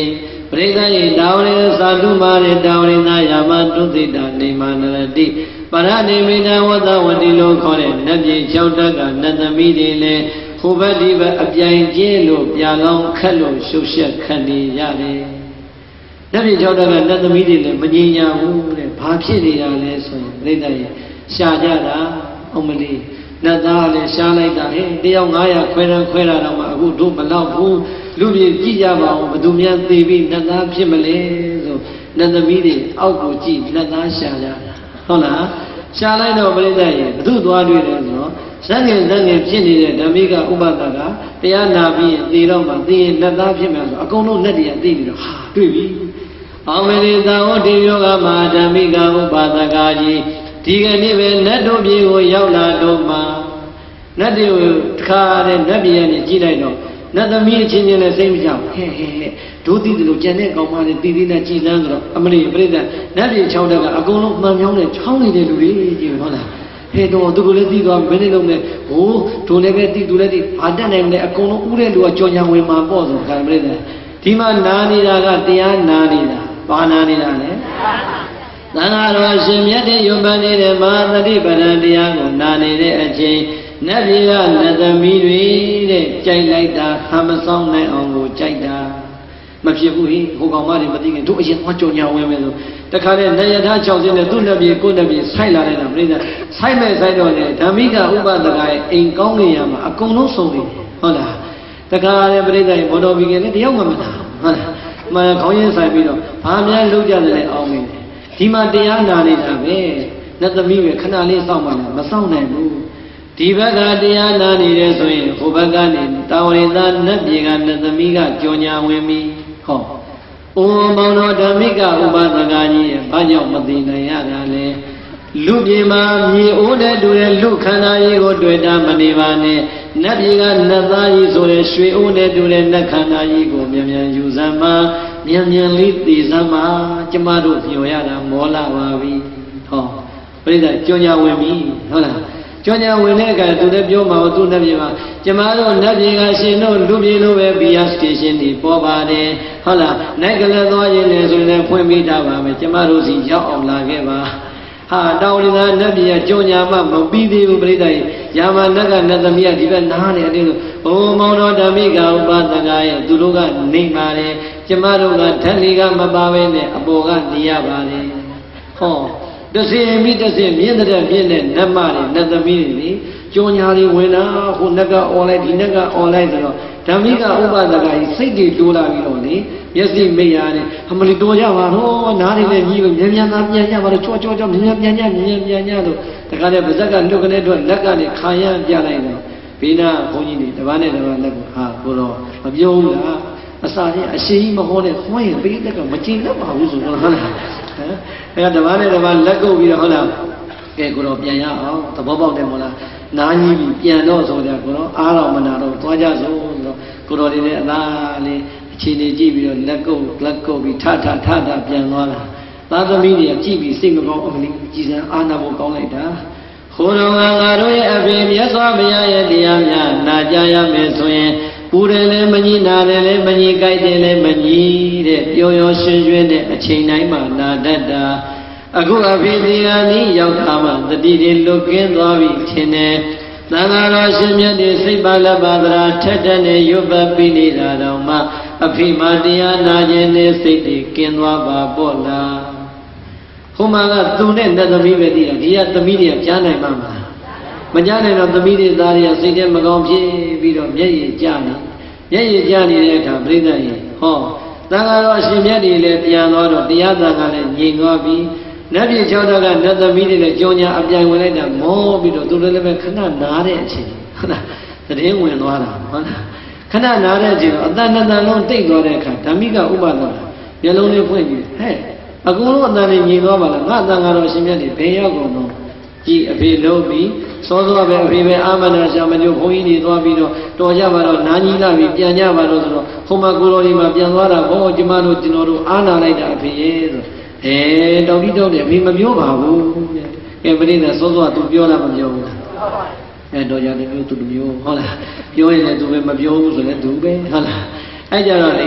ပရိသတ်၏တာဝရသာတုမာရေတာဝရနာယာမတုသိတာနေမနရတိပရဏိမိတဝတ္တဝတိလို့ခေါ်တဲ့နတ်ပြည်6တက်ကနတ်သမီးတွေလည်းဟိုဘက်ဒီဘက်အပြိုင်ကျင်းလို့ပြာလောင်းခက်လို့ရှုပ်ရှက်ခတ်နေရတယ်နတ်ပြည်6တက်ကနတ်သမီးတွေလည်းမငြိမ်ညာဘူးတဲ့ဘာဖြစ်နေတာလဲဆိုရင်ပရိသတ်၏ရှာကြတာအမလီနတ်သားလည်းရှားလိုက်တာဟဲ့တယောက်900ခွဲတာတော့မှအခုတို့မလောက်ဘူးလူပြည်ကြည့်ကြပါဦးဘသူများသိပြီးနတ်သားဖြစ်မလဲဆိုနတ်သမီးတွေအောက်ကိုကြည့်နတ်သားရှာကြတာဟုတ်လားရှားလိုက်တော့ပြိဿရဲ့ဘသူသွားတွေ့တယ်ဆိုတော့ဇန်ငယ်ဖြစ်နေတဲ့ဓမ္မိကဥပဒကတရားနာပြီးရင်သေတော့မှသိရင်နတ်သားဖြစ်မယ်ဆိုအကုန်လုံးလက်တွေကသိပြီးတော့ဟာတွေ့ပြီအောင်မေရိသာဟောဒီယောဂမှာဓမ္မိကဥပဒကကြီးဒီကနေ့ပဲနတ်တို့ပြည်ကိုရောက်လာတော့မှနတ်တွေကိုတခါတဲ့နတ်ပြည်ကနေကြည့်လိုက်တော့နတ်သမီးအချင်းချင်းလည်းစိတ်မကြောက်ဟဲ့တို့သိတယ်လို့ကြံတဲ့ကောင်မလေးတည်တည်နဲ့ကြည်စမ်းဆိုတော့အမလေးပြိဿနတ်ပြည်6တက်ကအကုန်လုံးမှန်မြောင်းနဲ့ချောင်းနေတဲ့လူတွေကြည့်ဟုတ်လားဟဲ့တော့သူကလည်းသိသွားဘယ်နဲ့လုံးလဲဟိုတို့လည်းပဲသိသူလည်းသိဘာတက်နိုင်မလဲအကုန်လုံးဥတဲ့လူကကြော်ညာဝင်မှာပေါ့ဆိုခါပြိဿဒီမှာနာနေတာကတရားနာနေတာဘာနာနေတာလဲသံဃာတော်ရှင်မြတ်တဲ့ယုံပန်းနေတဲ့မဟာသတိပဋ္ဌာန်တရားကိုနာနေတဲ့အချိန်နတ်ပြည်ကနတ်သမီးတွေတဲ့ကြိုက်လိုက်တာဟမဆောင်နိုင်အောင်ကိုကြိုက်တာမဖြစ်ဘူးဟိဟိုကောင်မတွေမသိခင်တို့အရင်သွားကြော်ညာဝင်မယ်ဆိုတခါနဲ့နယထာ60နဲ့သူ့နတ်ပြည်ကိုယ့်နတ်ပြည်ဆိုက်လာတဲ့တာပြိဿဆိုက်မဲ့ဆိုက်တော့လေဓမ္မိကဥပဒကရဲ့အိမ်ကောင်းနေရမှာအကုန်လုံးဆုံးနေဟုတ်လားတခါနဲ့ပြိဿရဲ့ဘောတော်ဘီကလည်းတယောက်မှမထားဟုတ်လားမှန်ခေါင်းရင်းဆိုင်ပြီးတော့ဘာများလုပ်ကြတယ်လဲအောင်မင်းဒီမှာတရားနာနေတာပဲနတ်သမီးပဲခဏလေးစောင့်မှလည်းမစောင့်နိုင်ဘူးဒီဘက်ကတရားနာနေတယ်ဆိုရင်ဟိုဘက်ကနေတာဝရိသနတ်ပြည်ကနတ်သမီးကကြော်ညာဝင်ပြီဟောအိုးမောင်တော်ဓမ္မိကဥပဒကကြီးရဲ့ဘာကြောင့်မသိနိုင်ရတာလဲလူပြည်မှာမြေအိုးတဲ့တူတဲ့လူခန္ဓာကြီးကိုတွေ့တာမနေပါနဲ့နတ်ပြည်ကနတ်သားကြီးဆိုတဲ့ရွှေအိုးတဲ့တူတဲ့နတ်ခန္ဓာကြီးကိုမြန်မြန်ယူစမ်းပါမြန်လေးသိစမ်းပါကျမတို့ညွှန်ရတာမောလာပါပြီဟောပြိဿကြော်ညာဝင်ပြီဟုတ်လားကြော်ညာဝင်တဲ့အခါသူလည်းပြောမှာသူ့နတ်ပြည်မှာကျမတို့နတ်ပြည်ကရှင်တို့လူပြည်လိုပဲဘီယာစတေရှင်တွေပေါ်ပါတယ်ဟုတ်လားနိုင်ကလေးသွားရင်လည်းဆိုရင်ဖွင့်ပေးတာပါမယ်ကျမတို့စီရောက်အောင်လာခဲ့ပါဟာတောင်းရင်းနတ်ပြည်ကကြော်ညာမှမပြီးသေးဘူးပြိဿရဲ့ယာမနတ်ကနတ်သမီးကဒီဘက်နားနေအတင်းလို့ဘုံမောင်တော်ဓမ္မိကဥပဒကရဲ့သူတို့ကနေပါတယ်ကျမတို့ကဓာတ်လီကမပါဘဲနဲ့အပေါ်ကနေရပါတယ်ဟောတစင်မိတစင်မြင့်တဲ့မြင့်တဲ့နတ်မတွေနတ်သမီးတွေလေကြောညာတွေဝင်လာဟိုနတ်ကអော်လိုက်ဒီနတ်ကអော်လိုက်ဆိုတော့ဓမ္မိကဥပဒကကြီးစိတ်တွေတိုးလာပြီးတော့လေမျက်စိမိတ်ရတယ်အမလီတိုးကြပါတော့နားတွေလည်းကြီးပဲမြန်မြန်သားပြန်ကြပါတော့ချောမြန်မြန်ပြန်ကြလို့တခါတည်းပါဇက်ကလွတ်ကနေတော့လက်ကနေခါရမ်းပြလိုက်တော့ဘေးနာဘုန်းကြီးတွေတပားနဲ့တပားလက်ကိုဟာကိုတော့မပြောဘူးလားအစာချင်းအရှိကြီးမဟောနဲ့ခွန်းရင်ဘေးလက်ကမကျင်တတ်ပါဘူးဆိုတော့ဟုတ်လားအဲတပားနဲ့တပားလက်ကုပ်ပြီးတော့ဟုတ်လားကဲကိုတော့ပြန်ရအောင်သဘောပေါက်တယ်မို့လားနားကြီးပြီးပြန်တော့ဆိုကြကိုတော့အားတော်မနာတော့သွားကြဆိုတော့ကိုတော်တွေနဲ့အသားလေးအခြေအနေကြည့်ပြီးတော့လက်ကုပ်ပြီးထပြန်သွားတာသာသမီတွေကကြည့်ပြီးစိတ်မကောင်းအမလေးကြည်စံအာနာဖို့ကောင်းလိုက်တာခိုးတော်ငါတို့ရဲ့အဖေမြတ်စွာဘုရားရဲ့တရားများနာကြရမယ်ဆိုရင်ပူတယ်လည်းမကြီးနာတယ်လည်းမကြီးကြိုက်တယ်လည်းမကြီးတဲ့ပျော်ပျော်ရွှင်ရွှင်တဲ့အချိန်တိုင်းမှာနာတတ်တာအခုအဖေဒီကနေ့ရောက်တာမှတတိတွေလွတ်ကင်းသွားပြီထင်တယ်သံဃာတော်ရှင်မြတ်တွေစိတ်ပါလက်ပါသရာထက်တဲ့နဲ့ရွတ်ပတ်ပြီးနေတာတော့မှအဖေမတရားနာခြင်းနဲ့စိတ်တွေကင်းသွားပါပေါ့လားဟိုမှာကသူနဲ့နတ်သမီးပဲတည်တာဒီကသမီးတွေကကြားနိုင်မှာမလားမကြားနိုင်တော့သမီးတွေသားတွေကစိတ်ထဲမကောင်းဖြစ်ပြီးတော့မျက်ရည်ကျနေတဲ့အခါပြိဿရေဟောသံဃာတော်အရှင်မြတ်တွေလည်းပြန်သွားတော့တရားသံဃာလည်းငြိမ်သွားပြီးနတ်ပြည်6တော့ကနတ်သမီးတွေလည်းကြောညာအပြိုင်ဝင်လိုက်တာမောပြီးတော့သူတို့လည်းပဲခဏနားတဲ့အချိန်ဟုတ်လားသတင်းဝင်သွားတာဟုတ်လားခဏနားတဲ့အချိန်တော့အတန်လုံးတိတ်သွားတဲ့အခါဓမ္မိကဥပဒနာမျက်လုံးလေးဖွင့်ကြည့်ဟဲ့အကုန်လုံးအတန်လေးညီသွားပါလားငါအတန်ကတော့ရှင်မြတ်တွေဘယ်ရောက်ကုန်တော့ကြည်အဖေလုံးပြီးစောစောပဲအဖေပဲအာမနာရှာမလို့ဘုန်းကြီးတွေသွားပြီးတော့တော်ကြပါတော့နားကြီးလာပြီးပြန်ကြပါတော့ဆိုတော့ဟိုမှာကိုတော်ဒီမှာပြန်သွားတာဟောကျမတို့ကျွန်တော်တို့အားနာလိုက်တာအဖေရဲ့ဆိုတောက်တယ်အဖေမပြောပါဘူးကဲပရိသတ်စောစောသူပြောလားမပြောဘူးလားတော်ကြတယ်မျိုးသူမျိုးဟုတ်လားပြောရင်လည်းသူပဲမပြောဘူးဆိုလည်းသူပဲဟုတ်လားအဲ့ကြတော့လေ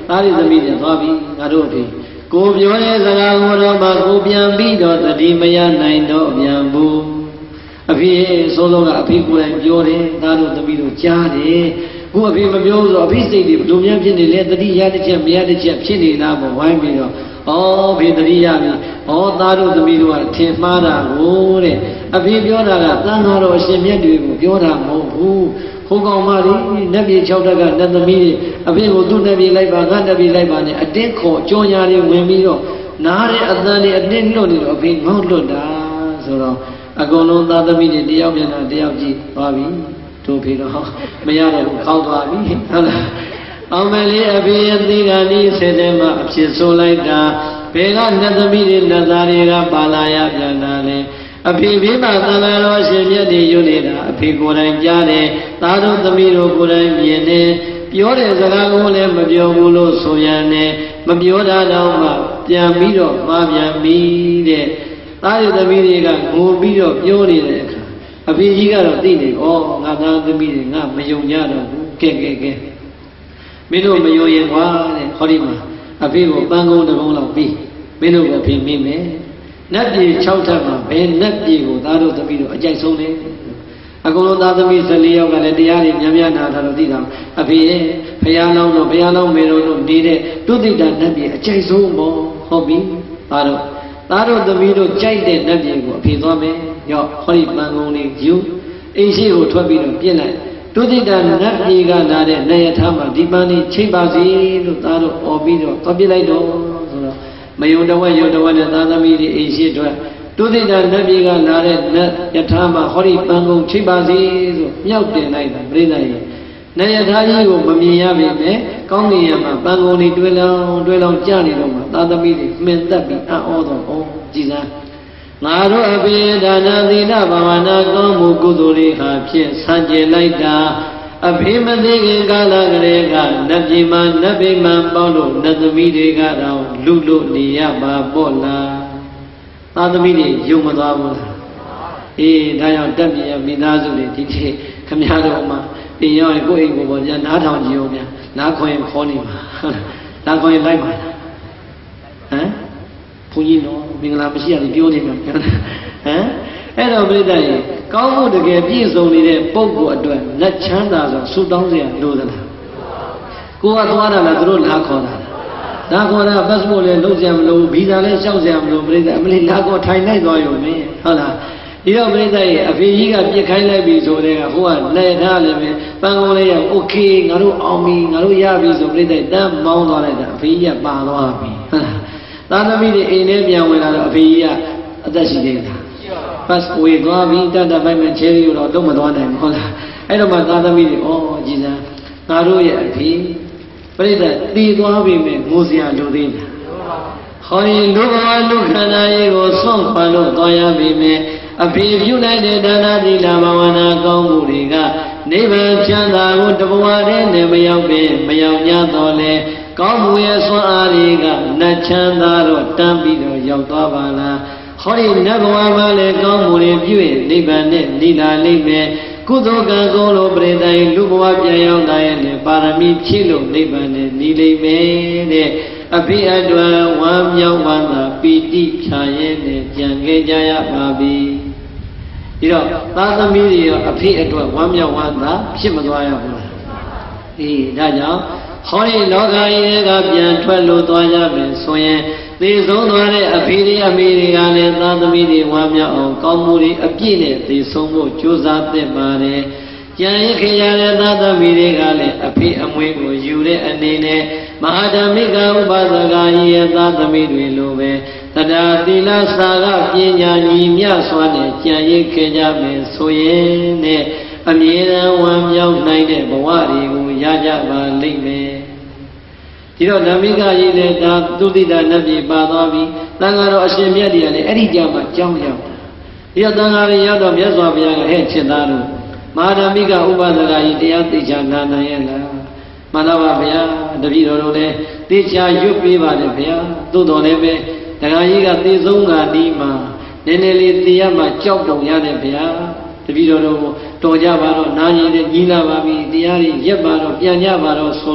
သားရသမီးတွေသွားပြီငါတို့အဖေကိုပြောတဲ့စကားကိုတော့မှကိုပြန်ပြီးတော့တတိမရနိုင်တော့ပြန်ဘူးအဖေစိုးစိုးကအဖေကိုယ်တိုင်ပြောတယ်သားတို့သမီးတို့ကြားတယ်ခုအဖေမပြောဆိုအဖေစိတ်တွေဘယ်လိုများဖြစ်နေလဲတတိယတစ်ချက်မရတစ်ချက်ဖြစ်နေလားပေါ့ဝိုင်းပြီးတော့ဩဖေတတိယပြီဩသားတို့သမီးတို့ကထင်မှားတာကိုတဲ့အဖေပြောတာကသံဃာတော်အရှင်မြတ်တွေကိုပြောတာမဟုတ်ဘူးဟိုကောင်မလေးနတ်ပြည်6တက်ကနတ်သမီးတွေအဖေကိုသူ့နတ်ပြည်လိုက်ပါငါနတ်ပြည်လိုက်ပါနဲ့အတင်းခေါ်ကြောညာတွေဝင်ပြီးတော့နားတဲ့အသံတွေအတင်းလွတ်နေတော့အဖေငေါ့လွတ်တာဆိုတော့အကုန်လုံးသားသမီးတွေတယောက်ပြန်တာတယောက်ကြည့်သွားပြီတို့ဖေတော့မရတော့ဘူးခေါက်သွားပြီဟုတ်လားအောင်မလေးအဖေရဲ့သီကာနီးဆယ်ထဲမှာအဖြစ်ဆိုလိုက်တာဘယ်ကနတ်သမီးတွေနတ်သားတွေကပါလာရပြန်တာလဲအဖေဘေးမှာသံဃာတော်ရှင်မြတ်တွေယူနေတာအဖေကိုယ်တိုင်ကြားတယ်သားတို့သမီးတို့ကိုယ်တိုင်မြင်တယ်ပြောတဲ့စကားကိုလည်းမပြောဘူးလို့ဆိုရတယ်မပြောတာတော့မှပြန်ပြီးတော့မှားပြန်ပြီတဲ့သားတို့သမီးတွေကငိုပြီးတော့ပြောနေတဲ့အခါအဖေကြီးကတော့သိနေဩငါသားသမီးတွေငါမယုံကြတော့ဘူးကဲမင်းတို့မယုံရင်ကွာတဲ့ဟောဒီမှာအဖေကိုပန်းကုန်းတစ်ကုန်းလောက်ပြီးမင်းတို့ကိုအဖေမိမယ်နတ်ပြည်6ထပ်မှာဘယ်နတ်ပြည်ကိုသားတို့သမီးတို့အကြိုက်ဆုံးလဲအကုန်လုံးသားသမီး14ယောက်ကလည်းတရားတွေများများနာတာတော့သိတာအဖေရဲ့ဘုရားလောင်းတော့ဘုရားလောင်းမေတော်တို့နေတဲ့တုတိတနတ်ပြည်အကြိုက်ဆုံးပေါ့ဟုတ်ပြီသားတို့သမီးတို့ကြိုက်တဲ့နတ်ပြည်ကိုအဖေသွားမယ်ရော့ဟောဒီပန်းကုန်းလေးယူအိမ်ရှိကိုထွက်ပြီးတော့ပြစ်လိုက်တုတိတနတ်ပြည်ကလာတဲ့နေရထားမှာဒီပန်းလေးချိတ်ပါစေလို့သားတို့អော်ပြီးတော့သွားပြစ်လိုက်တော့ဆိုတော့မယုံတဝက်ယုံတဝက်နဲ့သားသမီးတွေအိမ်ရှိအတွက်တုတိတနတ်ပြည်ကလာတဲ့နတ်ယထာမှာဟောဒီပန်းကုန်းချိတ်ပါစေဆိုမြောက်တင်လိုက်တာပြိဿရဲ့နတ်ယထာကြီးကိုမမြင်ရပြီနဲ့ကောင်းကင်ယံမှာပန်းကုန်းလေးတွဲလောင်းကြနေတော့မှသားသမီးတွေမှင်သက်ပြီးအံ့ဩတော့ဩကြည်စမ်းငါတို့အပေဒါနာသီလဘာဝနာကောင်းမှုကုသိုလ်တွေဟာဖြင့်ဆံကျင်လိုက်တာအဖေမသိခင်ကာလကလေးကနတ်ပြည်မှာနတ်ဗိမာန်ပေါလို့နတ်သမီးတွေကတော့လူလို့နေရပါပေါ့လားသားသမီးတွေယုံမသွားဘူးလားအေးဒါကြောင့်တက်ပြည့်မိသားစုတွေဒီခေတ်ခမရတော်မှာပြင်ရောက်ရင်ကိုယ့်အိမ်ကိုပေါ်ပြန်နားထောင်ကြည့်အောင်ပြန်နားခွင်ခေါ်နေမှာနားခွင်လိုက်ပါလားဟမ်ဘုန်းကြီးတော့မင်္ဂလာမရှိရဘူးပြောနေမှာဟမ်အဲ့တော့ပြိတ္တရေကောင်းမှုတကယ်ပြည့်စုံနေတဲ့ပုဂ္ဂိုလ်အတွက်လက်ချမ်းသာဆိုဆုတောင်းเสียလို့သလားကိုကသွားတာလားသူတို့လာခေါ်တာလားခေါ်တာပတ်စပို့လည်းလုံးเสียမလို့ဗီဇာလည်းရှောက်เสียမလို့ပြိတ္တအမလေးလာခေါ်ထိုင်လိုက်သွားရုံနဲ့ဟုတ်လားဒီတော့ပြိတ္တရေအဖေကြီးကပြစ်ခိုင်းလိုက်ပြီဆိုတဲ့ကဟိုကလက်ထားလည်းပဲပန်းကုန်းလေးကโอเคငါတို့အောင်ပြီငါတို့ရပြီဆိုပြိတ္တတန်းမောင်းသွားလိုက်တာအဖေကြီးကပါသွားပြီဟုတ်လားသားသမီးတွေအိမ်ထဲပြန်ဝင်လာတော့အဖေကြီးကအသက်ရှိသေးလားပတ်ဝေသွားပြီးတတ်ပိုင်းမှာချဲရီတော့တော့မသွားနိုင်ဘူးဟုတ်လားအဲ့တော့မှသားသမီးတွေဩကြည်စမ်းငါတို့ရဲ့အဖေပြိတ္တတည်သွားပြီမဲ့ငိုစရာလိုသေးလားဟောရင်လူဘဝလူခန္ဓာရေးကိုစွန့်ခွာလို့သွားရပြီမဲ့အဖေပြုလိုက်တဲ့ဒါနသီလဘာဝနာကောင်းမှုတွေကနိဗ္ဗာန်ချမ်းသာကိုတဘဝတည်းနဲ့မရောက်ပဲမရောက်냐တော့လေကောင်းမှုရဲ့ဆွမ်းအားတွေကနတ်ချမ်းသာတော့တန်းပြီးတော့ရောက်သွားပါလားဟောဒီနတ်ဘဝမှာလည်းကောင်းမှုတွေပြုရင်နိဗ္ဗာန်နဲ့နိလာလိမ့်မယ်ကုသိုလ်ကံကောင်းလို့ပြိတ္တိုင်လူဘဝပြန်ရောက်လာရင်လည်းပါရမီဖြည့်လို့နိဗ္ဗာန်နဲ့နိလိမ့်မယ်တဲ့အဖေအတွက်ဝမ်းမြောက်ဝမ်းသာပီတိဖြာရဲနဲ့ကြံခဲ့ကြရပါပြီဒီတော့သားသမီးတွေရောအဖေအတွက်ဝမ်းမြောက်ဝမ်းသာဖြစ်မသွားရဘူးလားဒီဒါကြောင့်ဟောဒီလောကကြီးကပြန်ထွက်လို့သွားကြမယ်ဆိုရင်သေဆုံးသွားတဲ့အဖေတွေအမေတွေကလည်းသားသမီးတွေဝမ်းမြောက်အောင်ကောင်းမှုတွေအပြည့်နဲ့သေဆုံးဖို့ကြိုးစားသင့်ပါတယ်။ကြံရခင်ရတဲ့သားသမီးတွေကလည်းအဖေအမွေကိုယူတဲ့အနေနဲ့မဟာဓမ္မိကဥပဒကကြီးရဲ့သားသမီးတွေလိုပဲတရားသီလစာကပညာညီမြစွာနဲ့ကြံရခင်ကြမယ်ဆိုရင်နဲ့အမြဲတမ်းဝမ်းမြောက်နိုင်တဲ့ဘဝတွေကိုရကြပါလိမ့်မယ်ဒီတော့ဓမ္မိကကြီးလည်းဒါသုတိတနတ်ပြည်ပါသွားပြီသံဃာတော်အရှင်မြတ်တွေကလည်းအဲ့ဒီကြမှာကြောင်းရောက်တာဒီတော့သံဃာတွေရောက်တော့မြတ်စွာဘုရားကဟဲ့ချစ်သားတို့မဟာဓမ္မိကဥပဒကကြီးတရားသိချာနာနိုင်ရဲ့လားမှန်ပါပါဗျာတပည့်တော်တို့လည်းသိချာရွတ်ပေးပါတယ်ဗျာသို့တော်လည်းပဲဒကာကြီးကသိဆုံးကဒီမှာနည်းနည်းလေးသိရမှကြောက်တုံရတယ်ဗျာတပည့်တော်တို့တော်ကြပါတော့နားရည်နဲ့ကြီးလာပါပြီတရားတွေရက်ပါတော့ပြန်ကြပါတော့ဆိုလို့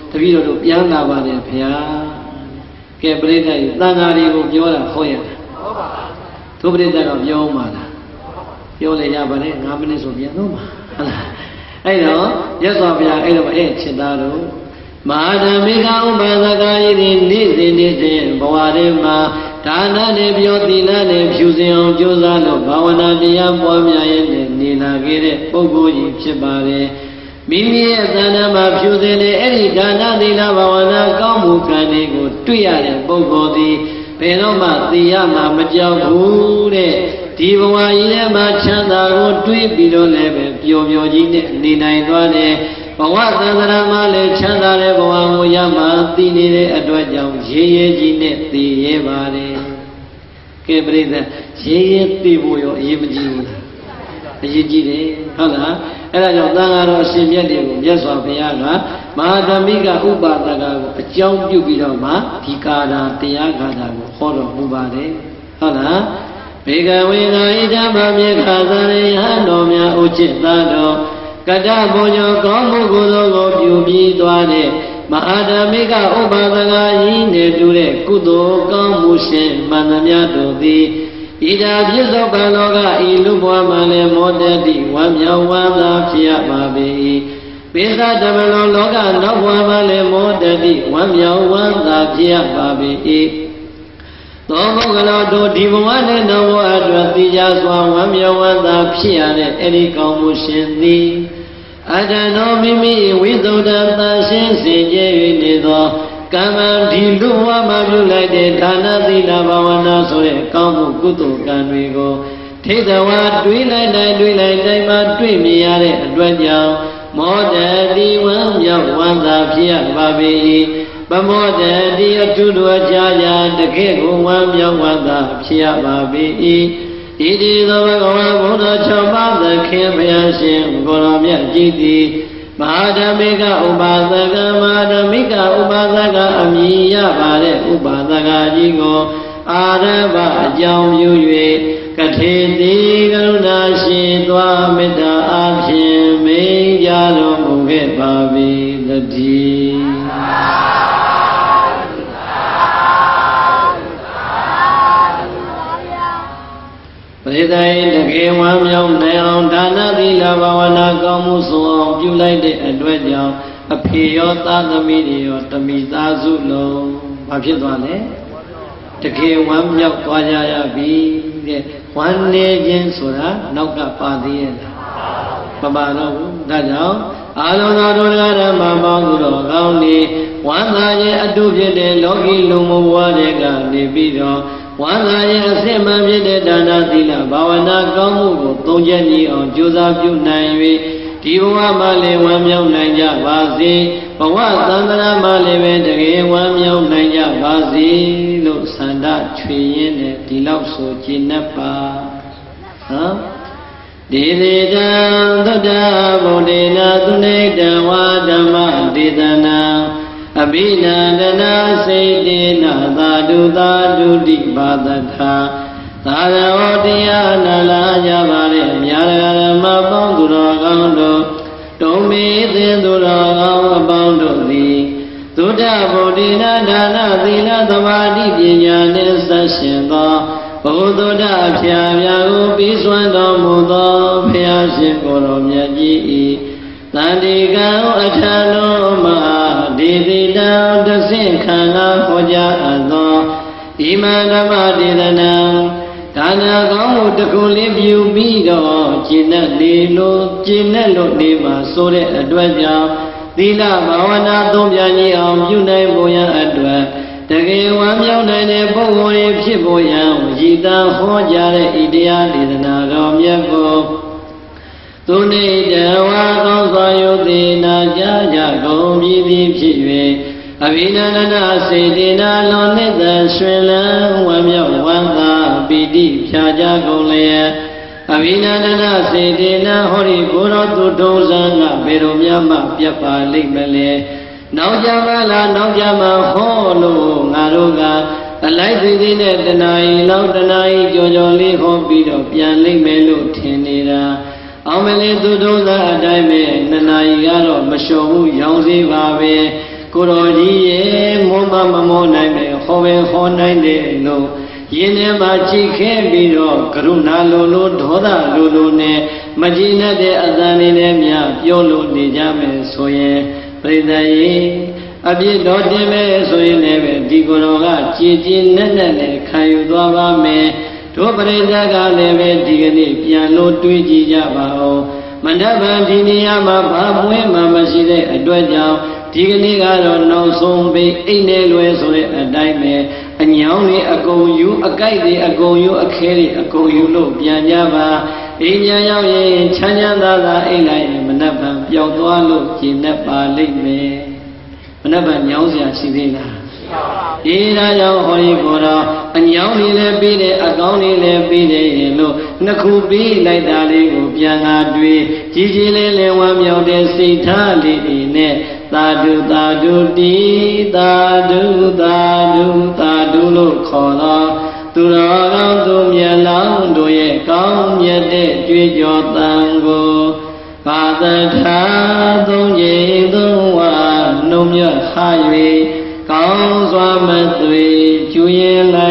တပည့်တော်တို့ပြန်လာပါတယ်ဗျာကဲပြိဿကြီးသံဃာတွေကိုပြောတာဟောရတာဟုတ်ပါဘူးသူပြိဿကပြောမှလားပြောလေရပါတယ်9မိနစ်ဆိုပြန်တော့မှာဟုတ်လားအဲ့တော့ရသော်ဗျာအဲ့တော့အဲ့ချစ်သားတို့မဟာဓမ္မိကဥပါဒကယိနေ့စဉ်နေ့စဉ်ဘဝထဲမှာဒါနနဲ့ပြောသီလနဲ့ဖြူစင်အောင်ကြိုးစားလို့ဘာဝနာတရားပွားများရဲ့နေလာခဲ့တဲ့ပုဂ္ဂိုလ်ကြီးဖြစ်ပါတယ်မိမိရဲ့သဏ္ဍာန်မှာဖြူစင်တဲ့အဲ့ဒီဒါနသီလဘာဝနာကောင်းမှုကံတွေကိုတွေ့ရတဲ့ပုဂ္ဂိုလ်သည်ဘယ်တော့မှသိရမှာမကြောက်ဘူးတဲ့ဒီဘဝကြီးထဲမှာချမ်းသာကိုတွေးပြီးတော့လည်းပဲပျော်ပျော်ကြီးနဲ့နေနိုင်သွားတယ်ဘဝသံဃာမှာလည်းချမ်းသာတဲ့ဘဝကိုရမှာသိနေတဲ့အတွက်ကြောင့်ရေရဲကြီးနဲ့သိရဲပါတယ်ကဲပြိဿရေရဲသိဖို့ရောအရေးမကြီးဘူးလားအရေးကြီးတယ်ဟုတ်လားအဲ့ဒါကြောင့်သံဃာတော်အရှင်မြတ်တွေကိုမြတ်စွာဘုရားကမဟာဓမ္မိကဥပါဒကကိုအကြောင်းပြုပြီးတော့မှဒီကာထာတရားကာထာကိုဟောတော်မူပါတယ်ဟုတ်လားဘေကဝေငါဣဒံဗမေခာသရေဟံတော်များဥจิตသားတော်ကတ္တဘုံညောကောင်းမှုကိုယ်တော်ကိုပြုပြီးသွားတဲ့မဟာဓမ္မိကဥပါဒကကြီးနဲ့တူတဲ့ကုသိုလ်ကောင်းမှုရှင်မှန်သမျှတို့သည်ဣဒာပြစ္ဆုတ်ပံလောကဤလူဘဝမှာလည်းမောတတိဝမ်းမြောက်ဝမ်းသာဖြစ်ရပါပေ၏ပိသဓမ္မလောနောက်ဘဝမှာလည်းမောတတိဝမ်းမြောက်ဝမ်းသာဖြစ်ရပါပေ၏သောမုဂ္ဂလောတို့ဒီဘဝနဲ့နောက်ဘဝအတွက်သိကြစွာဝမ်းမြောက်ဝမ်းသာဖြစ်ရတဲ့အဲ့ဒီကောင်းမှုရှင်သည်အတ္တနောမိမိဝိသုဒ္ဓသရှင်းစင်ကြဲ၍နေသောကမ္မဒီလူဘဝမှာပြုလိုက်တဲ့ဒါနသီလဘာဝနာဆိုတဲ့ကောင်းမှုကုသိုလ်ကံတွေကိုထိတ္တဝါတွေးလိုက်တိုင်းမှာတွေ့မြင်ရတဲ့အတွက်ကြောင့်မောတတိဝမ်းမြောက်ဝမ်းသာဖြစ်ရပါပေ၏ပမောတတိအထုတော်ကြာတကယ့်ကိုဝမ်းမြောက်ဝမ်းသာဖြစ်ရပါပေ၏ဣတိသောဘဂဝါဘုရား6ပါးသခင်ဘုရားရှင်ကိုရောမြတ်ကြီးသည်မဟာဓမ္မိကဥပါဒကမဟာဓမ္မိကဥပါဒကအမည်ရပါတဲ့ဥပါဒကကြီးကိုအာရဘအကြောင်းပြု၍ကထေတိကရုဏာရှင်သွားမေတ္တာအဖြင့်မိန်ကြတော်မူခဲ့ပါပေသတည်းပရိသတ်တကယ်ဝမ်းမြောက်နိုင်အောင်ဒါနသီလဘာဝနာကောင်းမှုဆုံးအောင်ပြုလိုက်တဲ့အတွက်ကြောင့်အဖေရောသားသမီးတွေရောတမိသားစုလုံးဘာဖြစ်သွားလဲတကယ်ဝမ်းမြောက်သွားကြရပြီတဲ့ဝမ်းနေခြင်းဆိုတာနောက်ကပါသေးရဲ့လားမပါတော့ဘူးဒါကြောင့်အာလုံးသောဒုက္ခဓမ္မပေါင်းသူတော်ကောင်းနေဝမ်းသာခြင်းအတုဖြစ်တဲ့လောကီလူမှုဘဝတွေကနေပြီးတော့ဝမ်းသာရဲ့အစစ်မှန်ဖြစ်တဲ့ဒါနသီလဘာဝနာကောင်းမှုကိုသုံးချက်ညီအောင်ကြိုးစားပြုနိုင်၍ဒီဘဝမှာလည်းဝမ်းမြောက်နိုင်ကြပါစေဘဝသံဃာမှာလည်းပဲတကယ်ဝမ်းမြောက်နိုင်ကြပါစေလို့ဆန္ဒချွေရင်းနဲ့ဒီလောက်ဆိုကျင့်납ပါနော်ဒေသေတံသုတ္တဗုဒ္ဓေနာသုနေတံဝါဓမ္မဒေသနာအဘိနန္ဒနာစေတေနသာဓုသာဓုတိပါဒထာသာရဝတရားနာလာကြပါလေမြာရဓမ္မပေါင်းသူတော်ကောင်းတို့တုံးမေသင်သူတော်ကောင်းအပေါင်းတို့သည်သုဒ္ဓဗုဒ္ဓေနာဒါနသီလသမာဓိပညာနှင့်ဆက်ရှင်သောဘုဒ္ဓအဖျားပြာကိုပြီးစွမ်းတော်မူသောဘုရားရှင်ကိုယ်တော်မြတ်ကြီး၏တန်တိကံအထံတော်မှာဒေတိတံတဆင့်ခံလာဟောကြားအပ်သောဣမံဓမ္မဒေသနာဒါနကောင်းမှုတစ်ခုလေးပြုပြီးတော့ကျင့်တဲ့လို့နေမှာဆိုတဲ့အတွက်ကြောင့်သီလဘာဝနာသုံးပြန်ကြီးအောင်ပြုနိုင်ဖို့ရန်အတွက်တကယ်ဝမ်းမြောက်နိုင်တဲ့ပုဂ္ဂိုလ်ဖြစ်ဖို့ရန်ရည်တန်ဟောကြားတဲ့ဤတရားဒေသနာတော်မြတ်ကိုသူနေတဝါကောင်းစွာယုသေနာကြားကြကုန်ပြီးဖြစ်၍အဘိနန္ဒနာစေတေနာလွန်နှစ်သက်ရွှင်လန်းဝမ်းမြောက်ဝမ်းသာပီတိဖြာကြကုန်လျက်အဘိနန္ဒနာစေတေနာဟောဒီကိုယ်တော်သူထုံးစံကဘေတော်များမှပြတ်ပါလိမ့်မလဲနောက်ကြပါလားနောက်ကြမှာဟောလို့ငါတို့ကအလိုက်စီစီနဲ့တဏှာကြီးလောက်တဏှာကြီးကြော်လေးဟောပြီးတော့ပြန်လိမ့်မယ်လို့ထင်နေတာအောင်မလေးသူတို့သာအတိုင်းပဲနှစ်နာရီကတော့မလျှော်ဘူးရောင်စီပါပဲကိုတော်ကြီးရဲ့မောမမောနိုင်မယ်ဟောပဲဟောနိုင်တယ်လို့ယင်းထဲမှာကြည်ခဲပြီးတော့ကရုဏာလိုဒေါသလိုနဲ့မကြည်နဲ့တဲ့အသံလေးနဲ့များပြောလို့နေကြမယ်ဆိုရင်ပြိဿရေအပြစ်တော်တင်မယ်ဆိုရင်လည်းပဲဒီကိုယ်တော်ကကြည်ကြည်နဲ့နဲ့ခံယူသွားပါမယ်တို့ပြိဿကလည်းပဲဒီကနေ့ပြန်လို့တွေးကြည့်ကြပါဦးမန္တပံဒီနေရာမှာဘာမွေးမှမရှိတဲ့အတွက်ကြောင့်ဒီကနေ့ကတော့နောက်ဆုံးပြီးအိတ်နေလွယ်ဆိုတဲ့အတိုင်းပဲအညောင်းတွေအကုန်ယူအကြိုက်တွေအကုန်ယူအခဲတွေအကုန်ယူလို့ပြန်ကြပါအိမ်ပြန်ရောက်ရင်ချမ်းချမ်းသာသာအိတ်လိုက်ရင်မနှက်ပံပျောက်သွားလို့ကျင်တတ်ပါလိမ့်မယ်မနှက်ပံညောင်းစရာရှိသေးလားဒီဒါကြောင့်ဟောဒီကိုတော့အညောင်းလေးလည်းပြီးတယ်အကောင်းလေးလည်းပြီးတယ်လို့နှစ်ခုပြီးလိုက်တာလေးကိုပြန်လာတွေ့ကြီးကြီးလေးလေးဝမ်းမြောက်တဲ့စိတ်ထားလေးနဲ့သာဓုသာဓုတိသာဓုသာဓုသာဓုလို့ခေါ်တော့သူတော်ကောင်းသူမြတ်လောင်းတို့ရဲ့ကောင်းမြတ်တဲ့ကြွေးကြော်တန်ကိုဘာသထာသုံးချိန်သုံးဝါနှုံမြတ်ခါ၍ကောင်းစွာမသွေကျွေးလိုက်